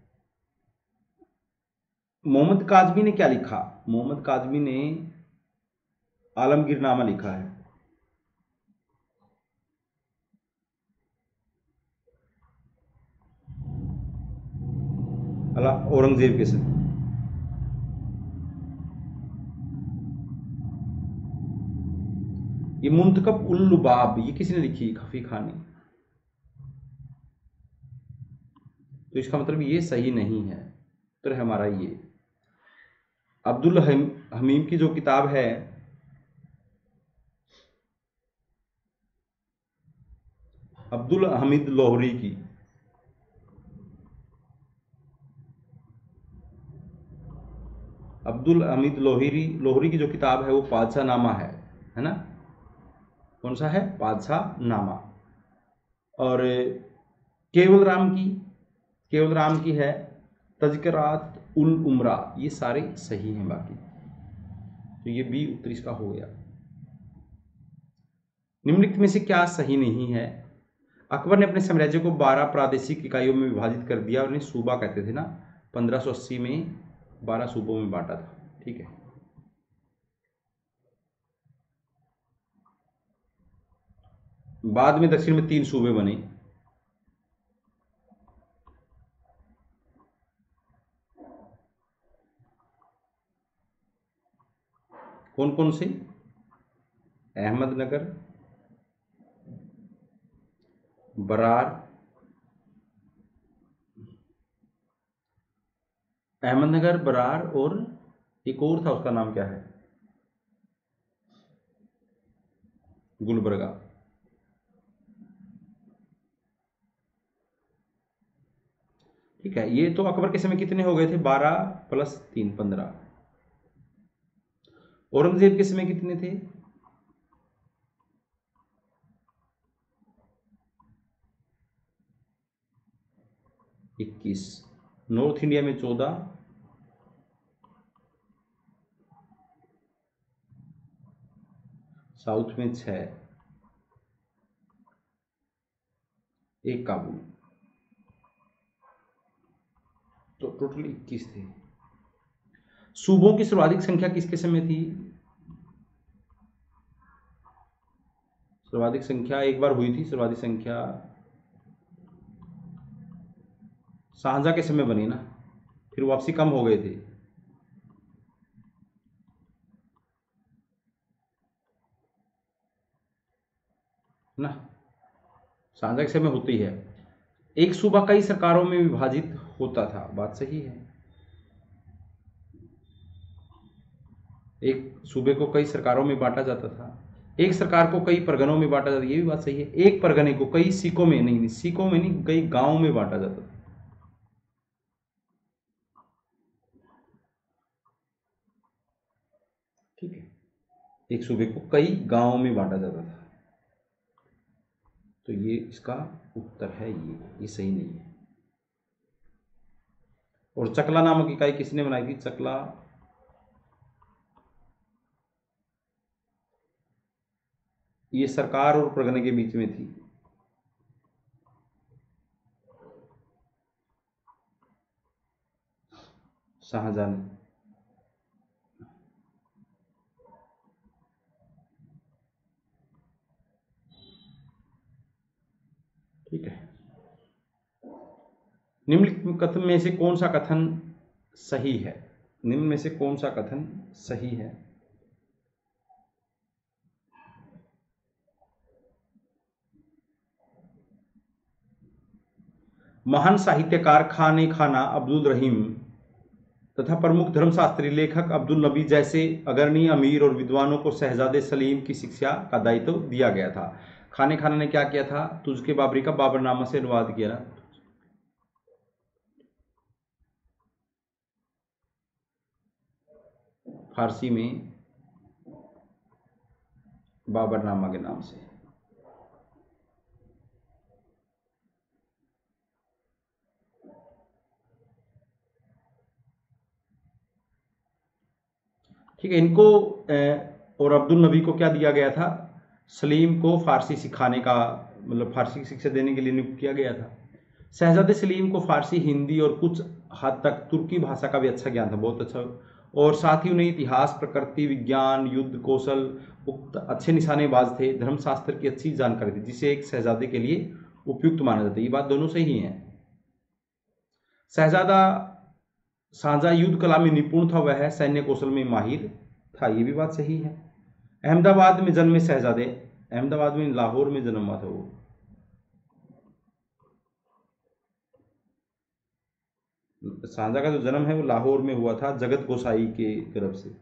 मोहम्मद काजमी ने क्या लिखा, मोहम्मद काजमी ने आलमगीरनामा लिखा है। औरंगजेब के साथ। ये मुंतकब उल लुबाब ये किसने लिखी? खफी खान ने। तो इसका मतलब ये सही नहीं है। तो हमारा ये अब्दुल हमीम की जो किताब है अब्दुल हमीद लोहरी की, अब्दुल हमीद लोहरी की जो किताब है वो पादशाह नामा है ना? कौन सा है? पादशाह नामा। और केवल राम की है तज़किरात उल उमरा। ये सारे सही हैं बाकी। तो ये बी उत्तर इसका हो गया। निम्नलिखित में से क्या सही नहीं है? अकबर ने अपने साम्राज्य को 12 प्रादेशिक इकाइयों में विभाजित कर दिया और इन्हें सूबा कहते थे ना। 1580 में 12 सूबों में बांटा था। ठीक है। बाद में दक्षिण में 3 सूबे बने। कौन कौन से? अहमदनगर, बरार, अहमदनगर, बरार और एक और था, उसका नाम क्या है? गुलबर्गा। ठीक है। ये तो अकबर के समय कितने हो गए थे? 12 + 3 15। औरंगजेब के समय कितने थे? 21। नॉर्थ इंडिया में 14, साउथ में 6, एक काबुल। तो टोटल 21 थे। सूबों की सर्वाधिक संख्या किसके समय थी? सर्वाधिक संख्या एक बार हुई थी। सर्वाधिक संख्या शाहजहां के समय बनी ना, फिर वापसी कम हो गए थे ना। शाहजहां के समय होती है। एक सूबा कई सरकारों में विभाजित होता था। बात सही है। एक सूबे को कई सरकारों में बांटा जाता था। एक सरकार को कई परगनों में बांटा जाता था। ये भी बात सही है। एक परगने को कई सीकों में नहीं, सीकों में नहीं, कई गांवों में बांटा जाता था। ठीक है। एक सूबे को कई गांवों में बांटा जाता था। तो ये इसका उत्तर है। ये सही नहीं है। और चकला नामक इकाई किसने बनाई थी? चकला ये सरकार और परगने के बीच में थी। शाहजहां ने। ठीक है। निम्नलिखित कथन में से कौन सा कथन सही है? निम्न में से कौन सा कथन सही है? महान साहित्यकार खान खाना अब्दुल रहीम तथा प्रमुख धर्मशास्त्री लेखक अब्दुल नबी जैसे अग्रणी अमीर और विद्वानों को शहजादे सलीम की शिक्षा का दायित्व दिया गया था। खाने खाना ने क्या किया था? तुझके बाबरी का बाबरनामा से अनुवाद किया ना, फारसी में बाबरनामा के नाम से। ठीक है। इनको और अब्दुल नबी को क्या दिया गया था? सलीम को फारसी सिखाने का, मतलब फारसी की शिक्षा देने के लिए नियुक्त किया गया था। शहजादे सलीम को फारसी, हिंदी और कुछ हद तक तुर्की भाषा का भी अच्छा ज्ञान था। बहुत अच्छा। और साथ ही उन्हें इतिहास, प्रकृति विज्ञान, युद्ध कौशल, अच्छे निशानेबाज थे, धर्मशास्त्र की अच्छी जानकारी थी, जिसे एक शहजादे के लिए उपयुक्त माना जाता है। ये बात दोनों सही है। शहजादा शाहजहां युद्ध कला में निपुण था, वह सैन्य कौशल में माहिर था। ये भी बात सही है। अहमदाबाद में जन्मे शहजादे, अहमदाबाद में, लाहौर में जन्म हुआ था वो। शाहजहां का जो जन्म है वो लाहौर में हुआ था, जगत गोसाई के तरफ से।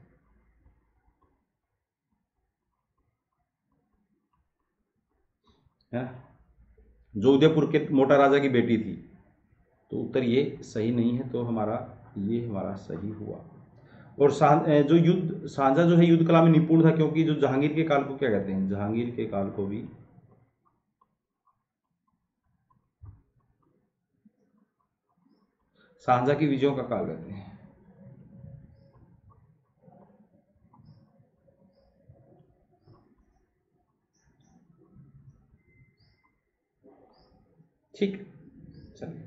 है जो उदयपुर के मोटा राजा की बेटी थी। तो उत्तर ये सही नहीं है, तो हमारा ये हमारा सही हुआ। और जो युद्ध, शाहजहां जो है युद्ध कला में निपुण था, क्योंकि जो जहांगीर के काल को क्या कहते हैं, जहांगीर के काल को भी शाहजहां की विजयों का काल कहते हैं। ठीक, चलिए।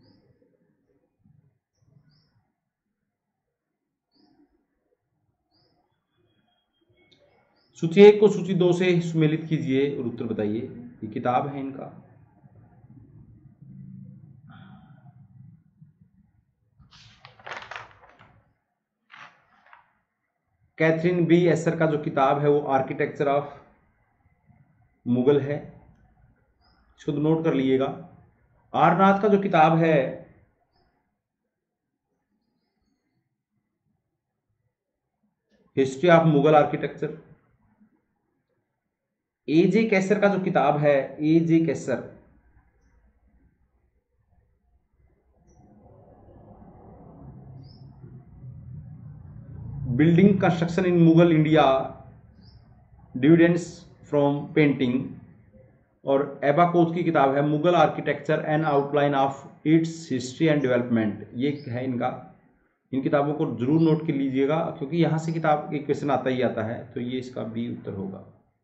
सूची 1 को सूची 2 से सुमेलित कीजिए और उत्तर बताइए। ये किताब है इनका। कैथरीन बी एसर का जो किताब है वो आर्किटेक्चर ऑफ मुगल है, इसको तो नोट कर लीजिएगा। आर नाथ का जो किताब है history of Mughal architecture. A J Qaisar का जो किताब है, A J Qaisar, building construction in Mughal India, dividends from painting. और एबाकोथ की किताब है Mughal architecture and outline of its history and development. ये है इनका। इन किताबों को जरूर नोट कर लीजिएगा, क्योंकि यहां से किताब एक क्वेश्चन आता ही आता है। तो ये इसका बी उत्तर होगा।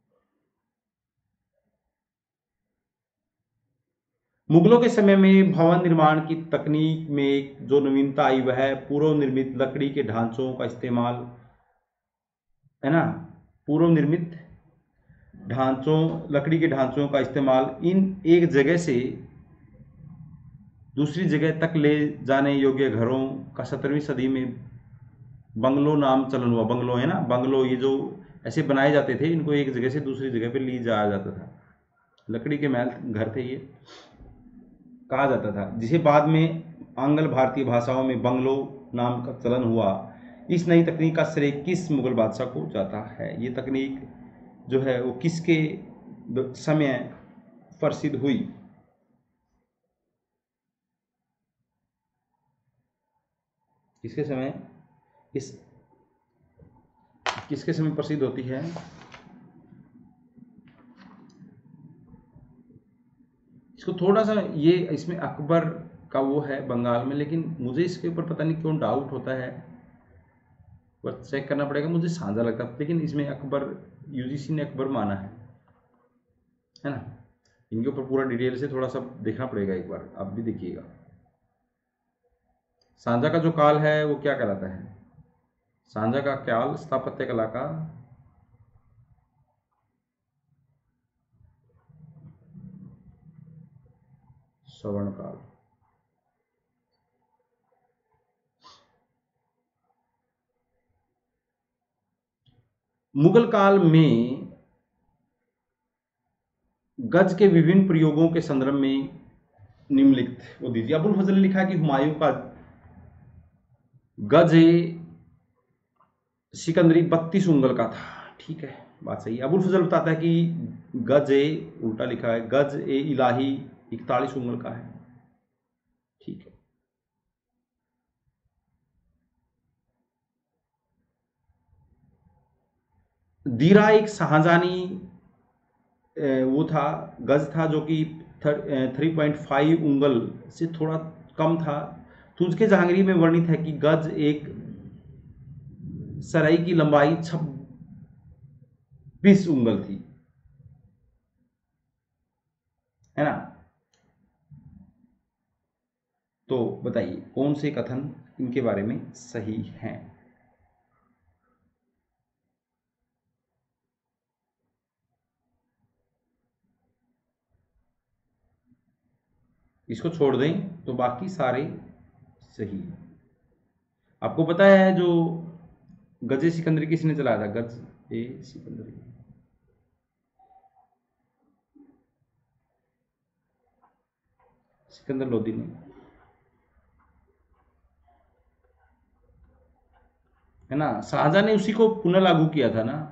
मुगलों के समय में भवन निर्माण की तकनीक में एक जो नवीनता आई वह है पूर्व निर्मित लकड़ी के ढांचों का इस्तेमाल, है ना। पूर्व निर्मित ढांचों, लकड़ी के ढांचों का इस्तेमाल इन एक जगह से दूसरी जगह तक ले जाने योग्य घरों का 17वीं सदी में बंगलो नाम चलन हुआ। बंगलो है ना, बंगलो, ये जो ऐसे बनाए जाते थे, इनको एक जगह से दूसरी जगह पे ले जाया जाता था। लकड़ी के महल घर थे ये, कहा जाता था, जिसे बाद में आंग्ल भारतीय भाषाओं में बंगलो नाम का चलन हुआ। इस नई तकनीक का श्रेय किस मुगल बादशाह को जाता है? ये तकनीक जो है वो किसके समय प्रसिद्ध हुई? किसके समय, किसके समय प्रसिद्ध होती है? इसको थोड़ा सा, ये इसमें अकबर का वो है बंगाल में, लेकिन मुझे इसके ऊपर पता नहीं क्यों डाउट होता है, पर चेक करना पड़ेगा। मुझे साझा लगता है, लेकिन इसमें अकबर, यूजीसी ने अकबर माना है ना। इनके ऊपर पूरा डिटेल से थोड़ा सा देखना पड़ेगा, एक बार आप भी देखिएगा। सांझा का जो काल है वो क्या कहलाता है? सांझा का काल स्थापत्य कला का स्वर्ण काल। मुगल काल में गज के विभिन्न प्रयोगों के संदर्भ में निम्नलिखित वो दीजिए। अबुल फजल ने लिखा है कि हुमायूं का गज सिकंदरी 32 उंगल का था। ठीक है, बात सही है। अबुल फजल बताता है कि गज उल्टा लिखा है, गज ए इलाही 41 उंगल का है। ठीक है। दीरा एक शाहजहानी वो था, गज था, जो कि 3.5 उंगल से थोड़ा कम था। तुझके जहांगीरी में वर्णित है कि गज एक सराई की लंबाई 26 उंगल थी, है ना। तो बताइए कौन से कथन इनके बारे में सही हैं? इसको छोड़ दें तो बाकी सारे सही है। आपको पता है जो गजे सिकंदरी किसने चलाया था? गज ए सिकंदरी, सिकंदर लोदी ने, है ना। शाहजहां ने उसी को पुनः लागू किया था ना।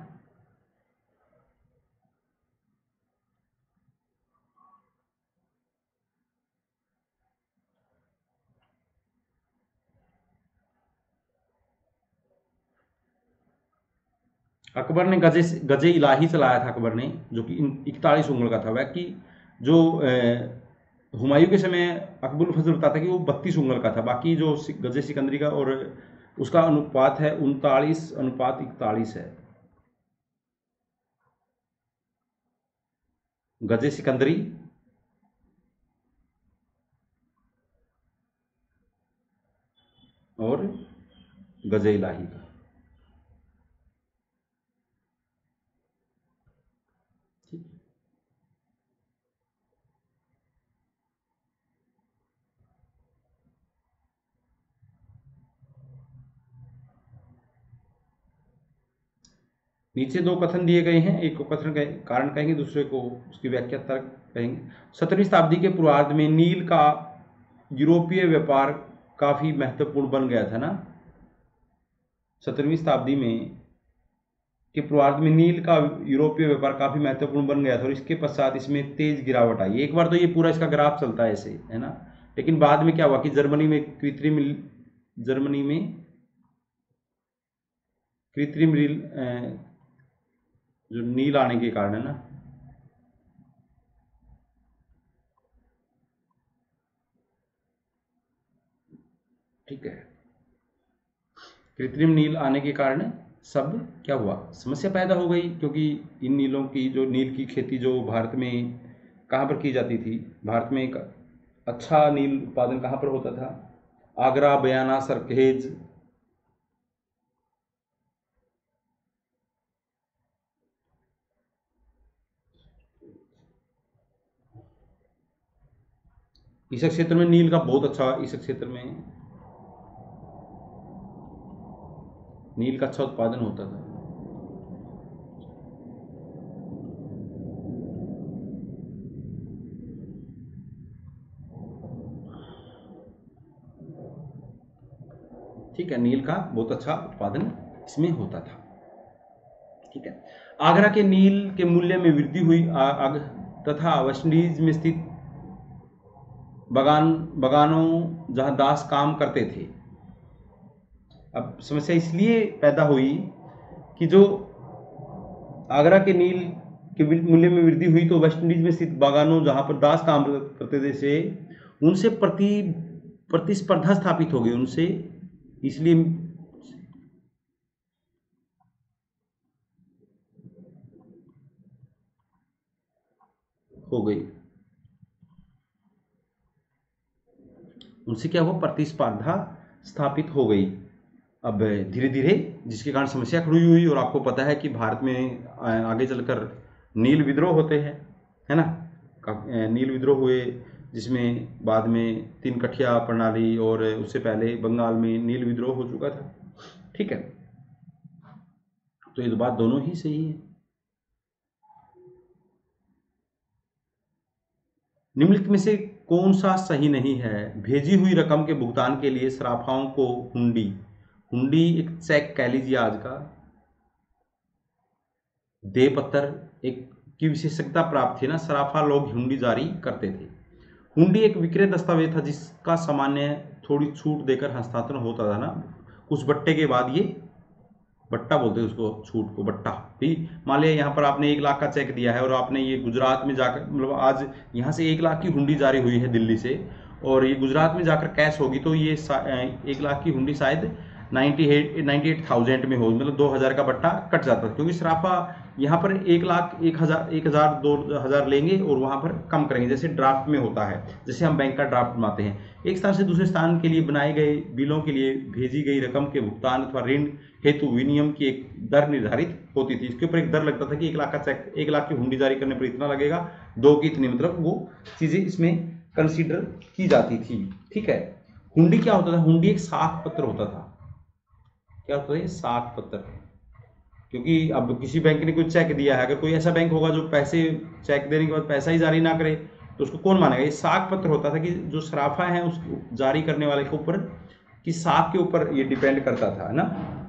अकबर ने गजे इलाही चलाया था अकबर ने, जो कि 41 उंगल का था। वह कि जो हुमायूं के समय अकबुल फजल बताता था कि वो 32 उंगल का था। बाकी जो गजे सिकंदरी का और उसका अनुपात है 39:41 है। गजे सिकंदरी और गजे इलाही का। नीचे दो कथन दिए गए हैं, एक को कथन कारण कहेंगे, दूसरे को उसकी व्याख्या तर्क कहेंगे। 17वीं शताब्दी के पूर्वार्ध में नील का यूरोपीय व्यापार काफी महत्वपूर्ण बन गया था ना। 17वीं शताब्दी में के पूर्वार्ध में नील का यूरोपीय व्यापार काफी महत्वपूर्ण बन गया था और इसके पश्चात इसमें तेज गिरावट आई। एक बार तो ये पूरा इसका ग्राफ चलता है ऐसे, है ना। लेकिन बाद में क्या हुआ कि जर्मनी में कृत्रिम जो नील आने के कारण, है ना, ठीक है, कृत्रिम नील आने के कारण सब क्या हुआ, समस्या पैदा हो गई। क्योंकि इन नीलों की, जो नील की खेती जो भारत में कहाँ पर की जाती थी, भारत में एक अच्छा नील उत्पादन कहाँ पर होता था? आगरा, बयाना, सरखेज, इस क्षेत्र में नील का बहुत अच्छा, इस क्षेत्र में नील का अच्छा उत्पादन होता था। ठीक है, नील का बहुत अच्छा उत्पादन इसमें होता था। ठीक है, आगरा के नील के मूल्य में वृद्धि हुई तथा वेस्ट इंडीज में स्थित बगानों जहां दास काम करते थे। अब समस्या इसलिए पैदा हुई कि जो आगरा के नील के मूल्य में वृद्धि हुई तो वेस्ट इंडीज में स्थित बागानों जहां पर दास काम करते थे से उनसे प्रतिस्पर्धा स्थापित हो गई उनसे, इसलिए हो गई, उनसे क्या हुआ, प्रतिस्पर्धा स्थापित हो गई। अब धीरे धीरे जिसके कारण समस्या खड़ी हुई, और आपको पता है कि भारत में आगे चलकर नील विद्रोह होते हैं, है ना। नील विद्रोह हुए जिसमें बाद में 3 कठिया प्रणाली, और उससे पहले बंगाल में नील विद्रोह हो चुका था। ठीक है, तो ये तो बात दोनों ही सही है। निम्नलिखित में से कौन सा सही नहीं है? भेजी हुई रकम के भुगतान के लिए सराफाओं को हुंडी, हुंडी एक चेक कह लीजिए आज का, देय पत्र एक की विशेषज्ञता प्राप्त थी ना। सराफा लोग हुंडी जारी करते थे। हुंडी एक विक्रय दस्तावेज था जिसका सामान्य थोड़ी छूट देकर हस्तांतरण होता था ना। कुछ बट्टे के बाद, ये बट्टा बोलते हैं उसको, छूट को बट्टा भी। मान लिया यहाँ पर आपने 1 लाख का चेक दिया है और आपने ये गुजरात में जाकर, मतलब आज यहाँ से 1 लाख की हुंडी जारी हुई है दिल्ली से, और ये गुजरात में जाकर कैश होगी तो ये 1 लाख की हुंडी शायद 98,000 में होगी, मतलब 2,000 का बट्टा कट जाता है। क्योंकि सराफा यहाँ पर 1 लाख 1,000 2,000 लेंगे और वहाँ पर कम करेंगे, जैसे ड्राफ्ट में होता है, जैसे हम बैंक का ड्राफ्ट बनाते हैं। एक स्थान से दूसरे स्थान के लिए बनाए गए बिलों के लिए भेजी गई रकम के भुगतान अथवा ऋण हेतु विनिमय की एक दर निर्धारित होती थी। इसके ऊपर एक दर लगता था कि 1 लाख का चेक, 1 लाख की हुंडी जारी करने पर इतना लगेगा, 2 की इतनी, मतलब वो चीजें इसमें कंसीडर की जाती थी। ठीक है, हुंडी क्या होता था? हुंडी एक साख पत्र होता था। क्या होता है, साख पत्र। क्योंकि अब किसी बैंक ने कोई चेक दिया है, अगर कोई ऐसा बैंक होगा जो पैसे चेक देने के बाद पैसा ही जारी ना करे, तो उसको कौन मानेगा। ये साख पत्र होता था कि जो सराफा है उस जारी करने वाले के ऊपर, कि साख के ऊपर ये डिपेंड करता था, है ना।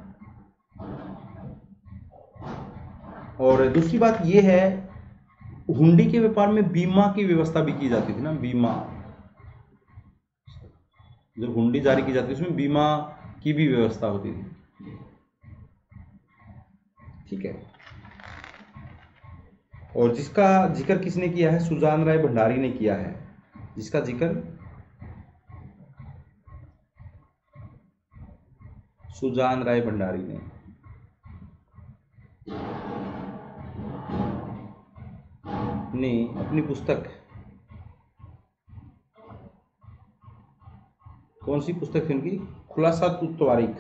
और दूसरी बात ये है, हुंडी के व्यापार में बीमा की व्यवस्था भी की जाती थी ना। बीमा, जब हुंडी जारी की जाती थी उसमें बीमा की भी व्यवस्था होती थी। ठीक है। और जिसका जिक्र किसने किया है, सुजान राय भंडारी ने किया है। जिसका जिक्र सुजान राय भंडारी ने अपनी पुस्तक, कौन सी पुस्तक थी उनकी, खुलासा तवारीख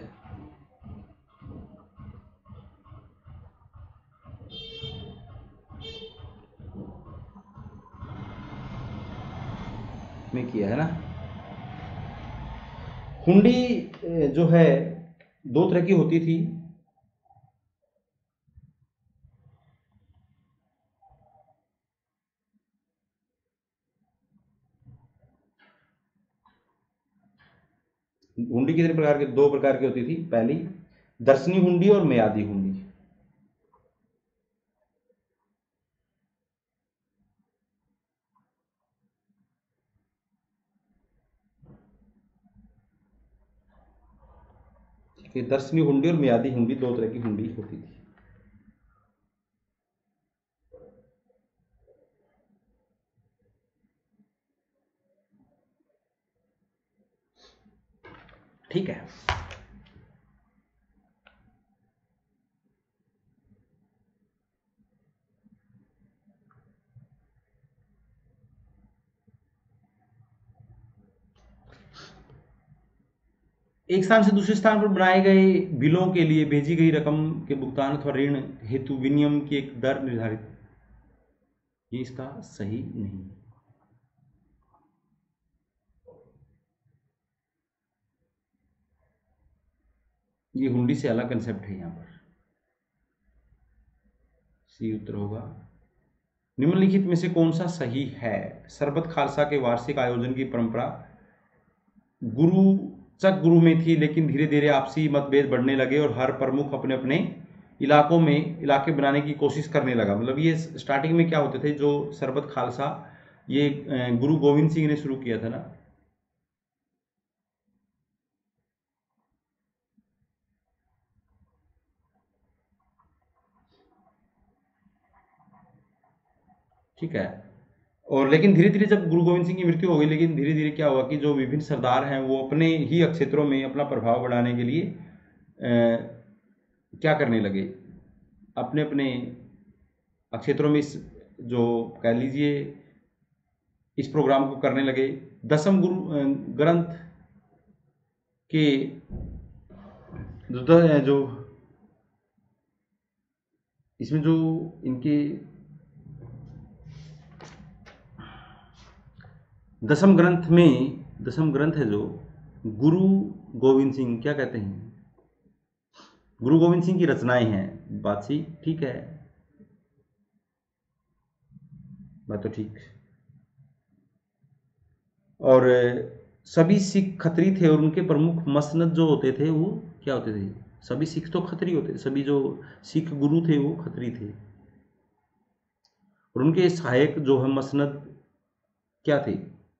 में किया है ना। हुंडी जो है दो तरह की होती थी। हुंडी कितने प्रकार के, दो प्रकार की होती थी। पहली दर्शनी हुंडी और मियादी हुंडी। ठीक है, दर्शनी हुंडी और मियादी हुंडी, दो तरह की हुंडी होती थी। ठीक है। एक स्थान से दूसरे स्थान पर बनाए गए बिलों के लिए भेजी गई रकम के भुगतान अथवा ऋण हेतु विनिमय की एक दर निर्धारित, ये इसका सही नहीं। ये हुंडी से अलग कंसेप्ट है यहाँ पर। सी उत्तर होगा। निम्नलिखित में से कौन सा सही है। सरबत खालसा के वार्षिक आयोजन की परंपरा गुरु चक गुरु में थी, लेकिन धीरे धीरे आपसी मतभेद बढ़ने लगे और हर प्रमुख अपने अपने इलाकों में इलाके बनाने की कोशिश करने लगा। मतलब ये स्टार्टिंग में क्या होते थे, जो सरबत खालसा ये गुरु गोविंद सिंह ने शुरू किया था ना। ठीक है। और लेकिन धीरे धीरे जब गुरु गोविंद सिंह की मृत्यु हो गई, लेकिन धीरे धीरे क्या हुआ कि जो विभिन्न सरदार हैं वो अपने ही क्षेत्रों में अपना प्रभाव बढ़ाने के लिए क्या करने लगे, अपने अपने क्षेत्रों में इस, जो कह लीजिए, इस प्रोग्राम को करने लगे। दसम गुरु ग्रंथ के जो इसमें जो इनके दसम ग्रंथ है जो गुरु गोविंद सिंह, क्या कहते हैं, गुरु गोविंद सिंह की रचनाएं हैं। बात सी ठीक है, बात तो ठीक। और सभी सिख खत्री थे और उनके प्रमुख मसनद जो होते थे वो क्या होते थे, सभी सिख तो खत्री होते थे, सभी जो सिख गुरु थे वो खत्री थे। और उनके सहायक जो है मसनद क्या थे,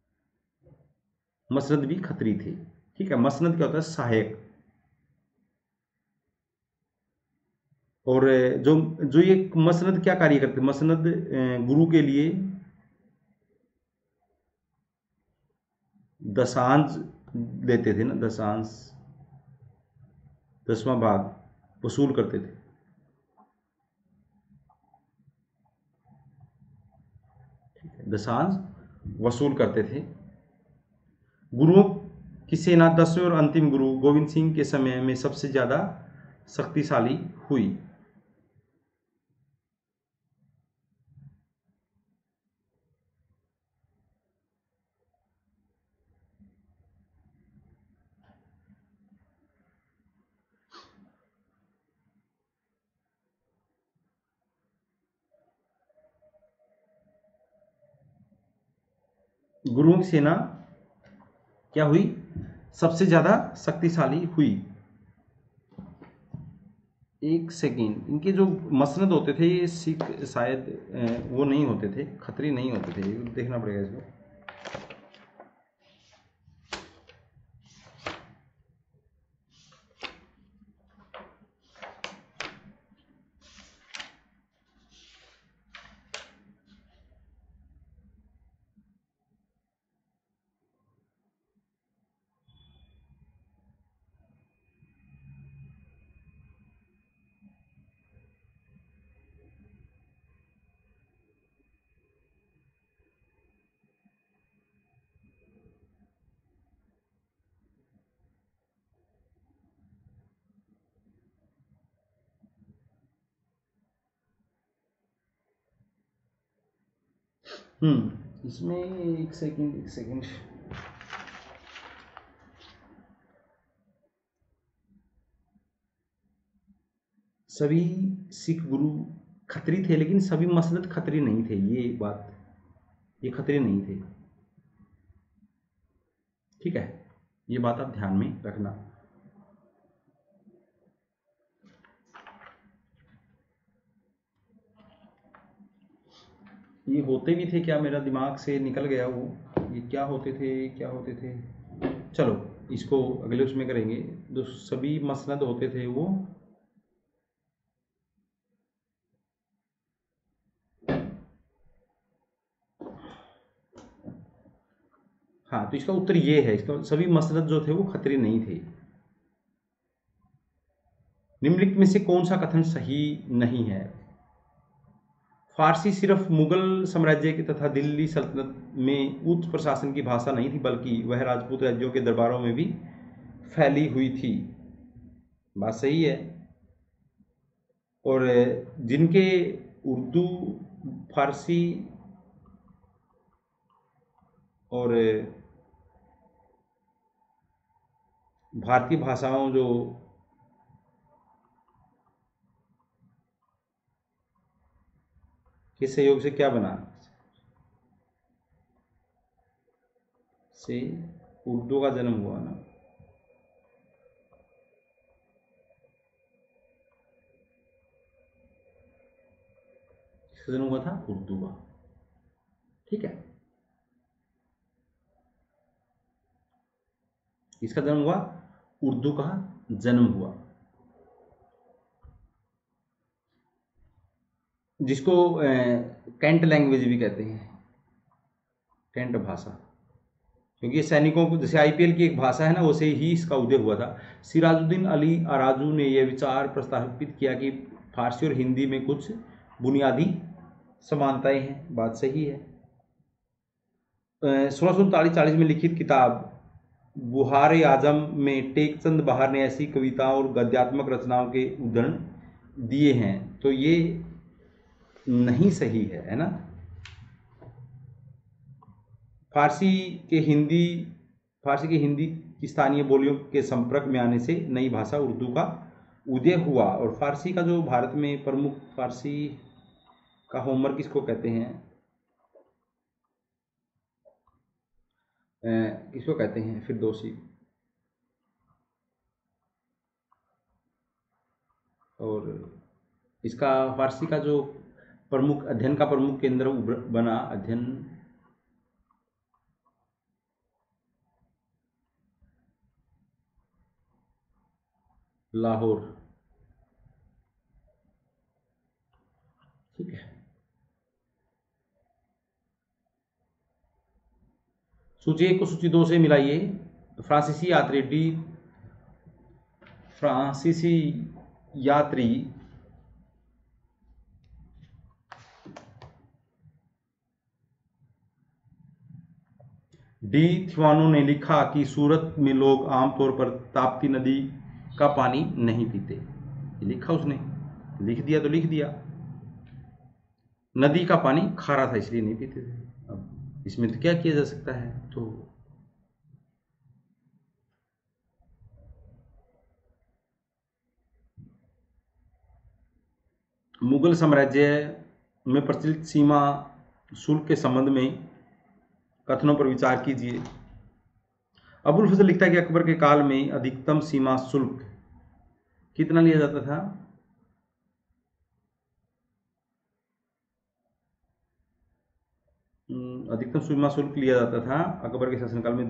मसनद भी खत्री थे। ठीक है, मसनद क्या होता है, सहायक। और जो जो ये मसनद क्या कार्य करते, मसनद गुरु के लिए दशांश लेते थे ना, दशांश, 10वां भाग वसूल करते थे। दशांश वसूल करते थे। गुरुओं की सेना 10वें और अंतिम गुरु गोविंद सिंह के समय में सबसे ज्यादा शक्तिशाली हुई। गुरुओं की सेना क्या हुई, सबसे ज्यादा शक्तिशाली हुई। एक सेकेंड, इनके जो मसनद होते थे ये सिख शायद वो नहीं होते थे, खतरी नहीं होते थे, देखना पड़ेगा इसको। इसमें एक सेकेंड, सभी सिख गुरु खत्री थे लेकिन सभी मसनद खत्री नहीं थे, ये बात, ये खतरे नहीं थे, ठीक है, ये बात आप ध्यान में रखना। ये होते भी थे क्या, मेरा दिमाग से निकल गया वो, ये क्या होते थे, क्या होते थे, चलो इसको अगले उसमें करेंगे। जो सभी मसनद होते थे वो, हाँ तो इसका उत्तर ये है, इसका सभी मसनद जो थे वो खतरे नहीं थे। निम्नलिखित में से कौन सा कथन सही नहीं है। फारसी सिर्फ मुगल साम्राज्य के तथा दिल्ली सल्तनत में उच्च प्रशासन की भाषा नहीं थी, बल्कि वह राजपूत राज्यों के दरबारों में भी फैली हुई थी। बात सही है। और जिनके उर्दू, फारसी और भारतीय भाषाओं जो के सहयोग से क्या बना, से उर्दू का जन्म हुआ ना, इसका जन्म हुआ था उर्दू का, ठीक है, इसका जन्म हुआ, उर्दू का जन्म हुआ, जिसको कैंट लैंग्वेज भी कहते हैं, कैंट भाषा, क्योंकि ये सैनिकों को, जैसे आईपीएल की एक भाषा है ना, वैसे ही इसका उदय हुआ था। सिराजुद्दीन अली अराजू ने यह विचार प्रस्तावित किया कि फारसी और हिंदी में कुछ बुनियादी समानताएं हैं। बात सही है। 1639 में लिखित किताब बुहार आजम में टेकचंद बहार ने ऐसी कविताओं और गद्यात्मक रचनाओं के उदाहरण दिए हैं, तो ये नहीं सही है ना। फारसी के हिंदी फारसी की हिंदी की स्थानीय बोलियों के संपर्क में आने से नई भाषा उर्दू का उदय हुआ। और फारसी का जो भारत में प्रमुख, फारसी का होमर किसको कहते हैं, किसको कहते हैं फिरदौसी, और इसका फारसी का जो प्रमुख अध्ययन का प्रमुख केंद्र बना, अध्ययन लाहौर, ठीक है। सूची 1 को सूची 2 से मिलाइए। फ्रांसीसी यात्री डी थिवानो ने लिखा कि सूरत में लोग आमतौर पर ताप्ती नदी का पानी नहीं पीते। लिखा उसने, लिख दिया तो लिख दिया, नदी का पानी खारा था इसलिए नहीं पीते थे। अब इसमें तो क्या किया जा सकता है। तो मुगल साम्राज्य में प्रचलित सीमा शुल्क के संबंध में कथनों पर विचार कीजिए। अबुल फजल लिखता है कि अकबर के काल में अधिकतम सीमा शुल्क कितना लिया जाता था? अधिकतम सीमा शुल्क लिया जाता था अकबर के शासनकाल में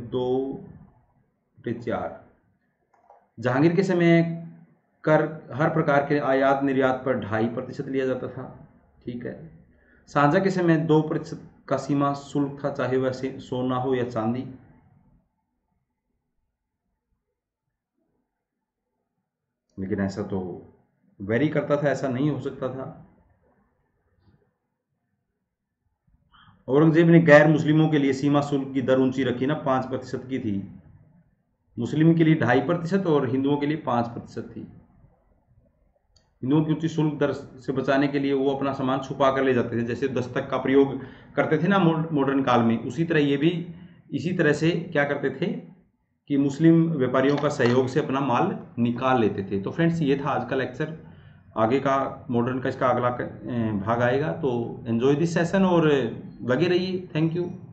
2/4। जहांगीर के समय कर हर प्रकार के आयात निर्यात पर 2.5% लिया जाता था। ठीक है। शाहजहां के समय 2% का सीमा शुल्क था, चाहे वह सोना हो या चांदी। लेकिन ऐसा तो वेरी करता था, ऐसा नहीं हो सकता था। औरंगजेब ने गैर मुस्लिमों के लिए सीमा शुल्क की दर ऊंची रखी ना, 5% की थी। मुस्लिम के लिए 2.5% और हिंदुओं के लिए 5% थी। हिंदुओं की उच्च शुल्क दर से बचाने के लिए वो अपना सामान छुपा कर ले जाते थे, जैसे दस्तक का प्रयोग करते थे ना मॉडर्न काल में, उसी तरह ये भी इसी तरह से क्या करते थे कि मुस्लिम व्यापारियों का सहयोग से अपना माल निकाल लेते थे। तो फ्रेंड्स, ये था आज का लेक्चर। आगे का मॉडर्न का इसका अगला भाग आएगा, तो एंजॉय दिस सेशन और लगे रहिए। Thank you.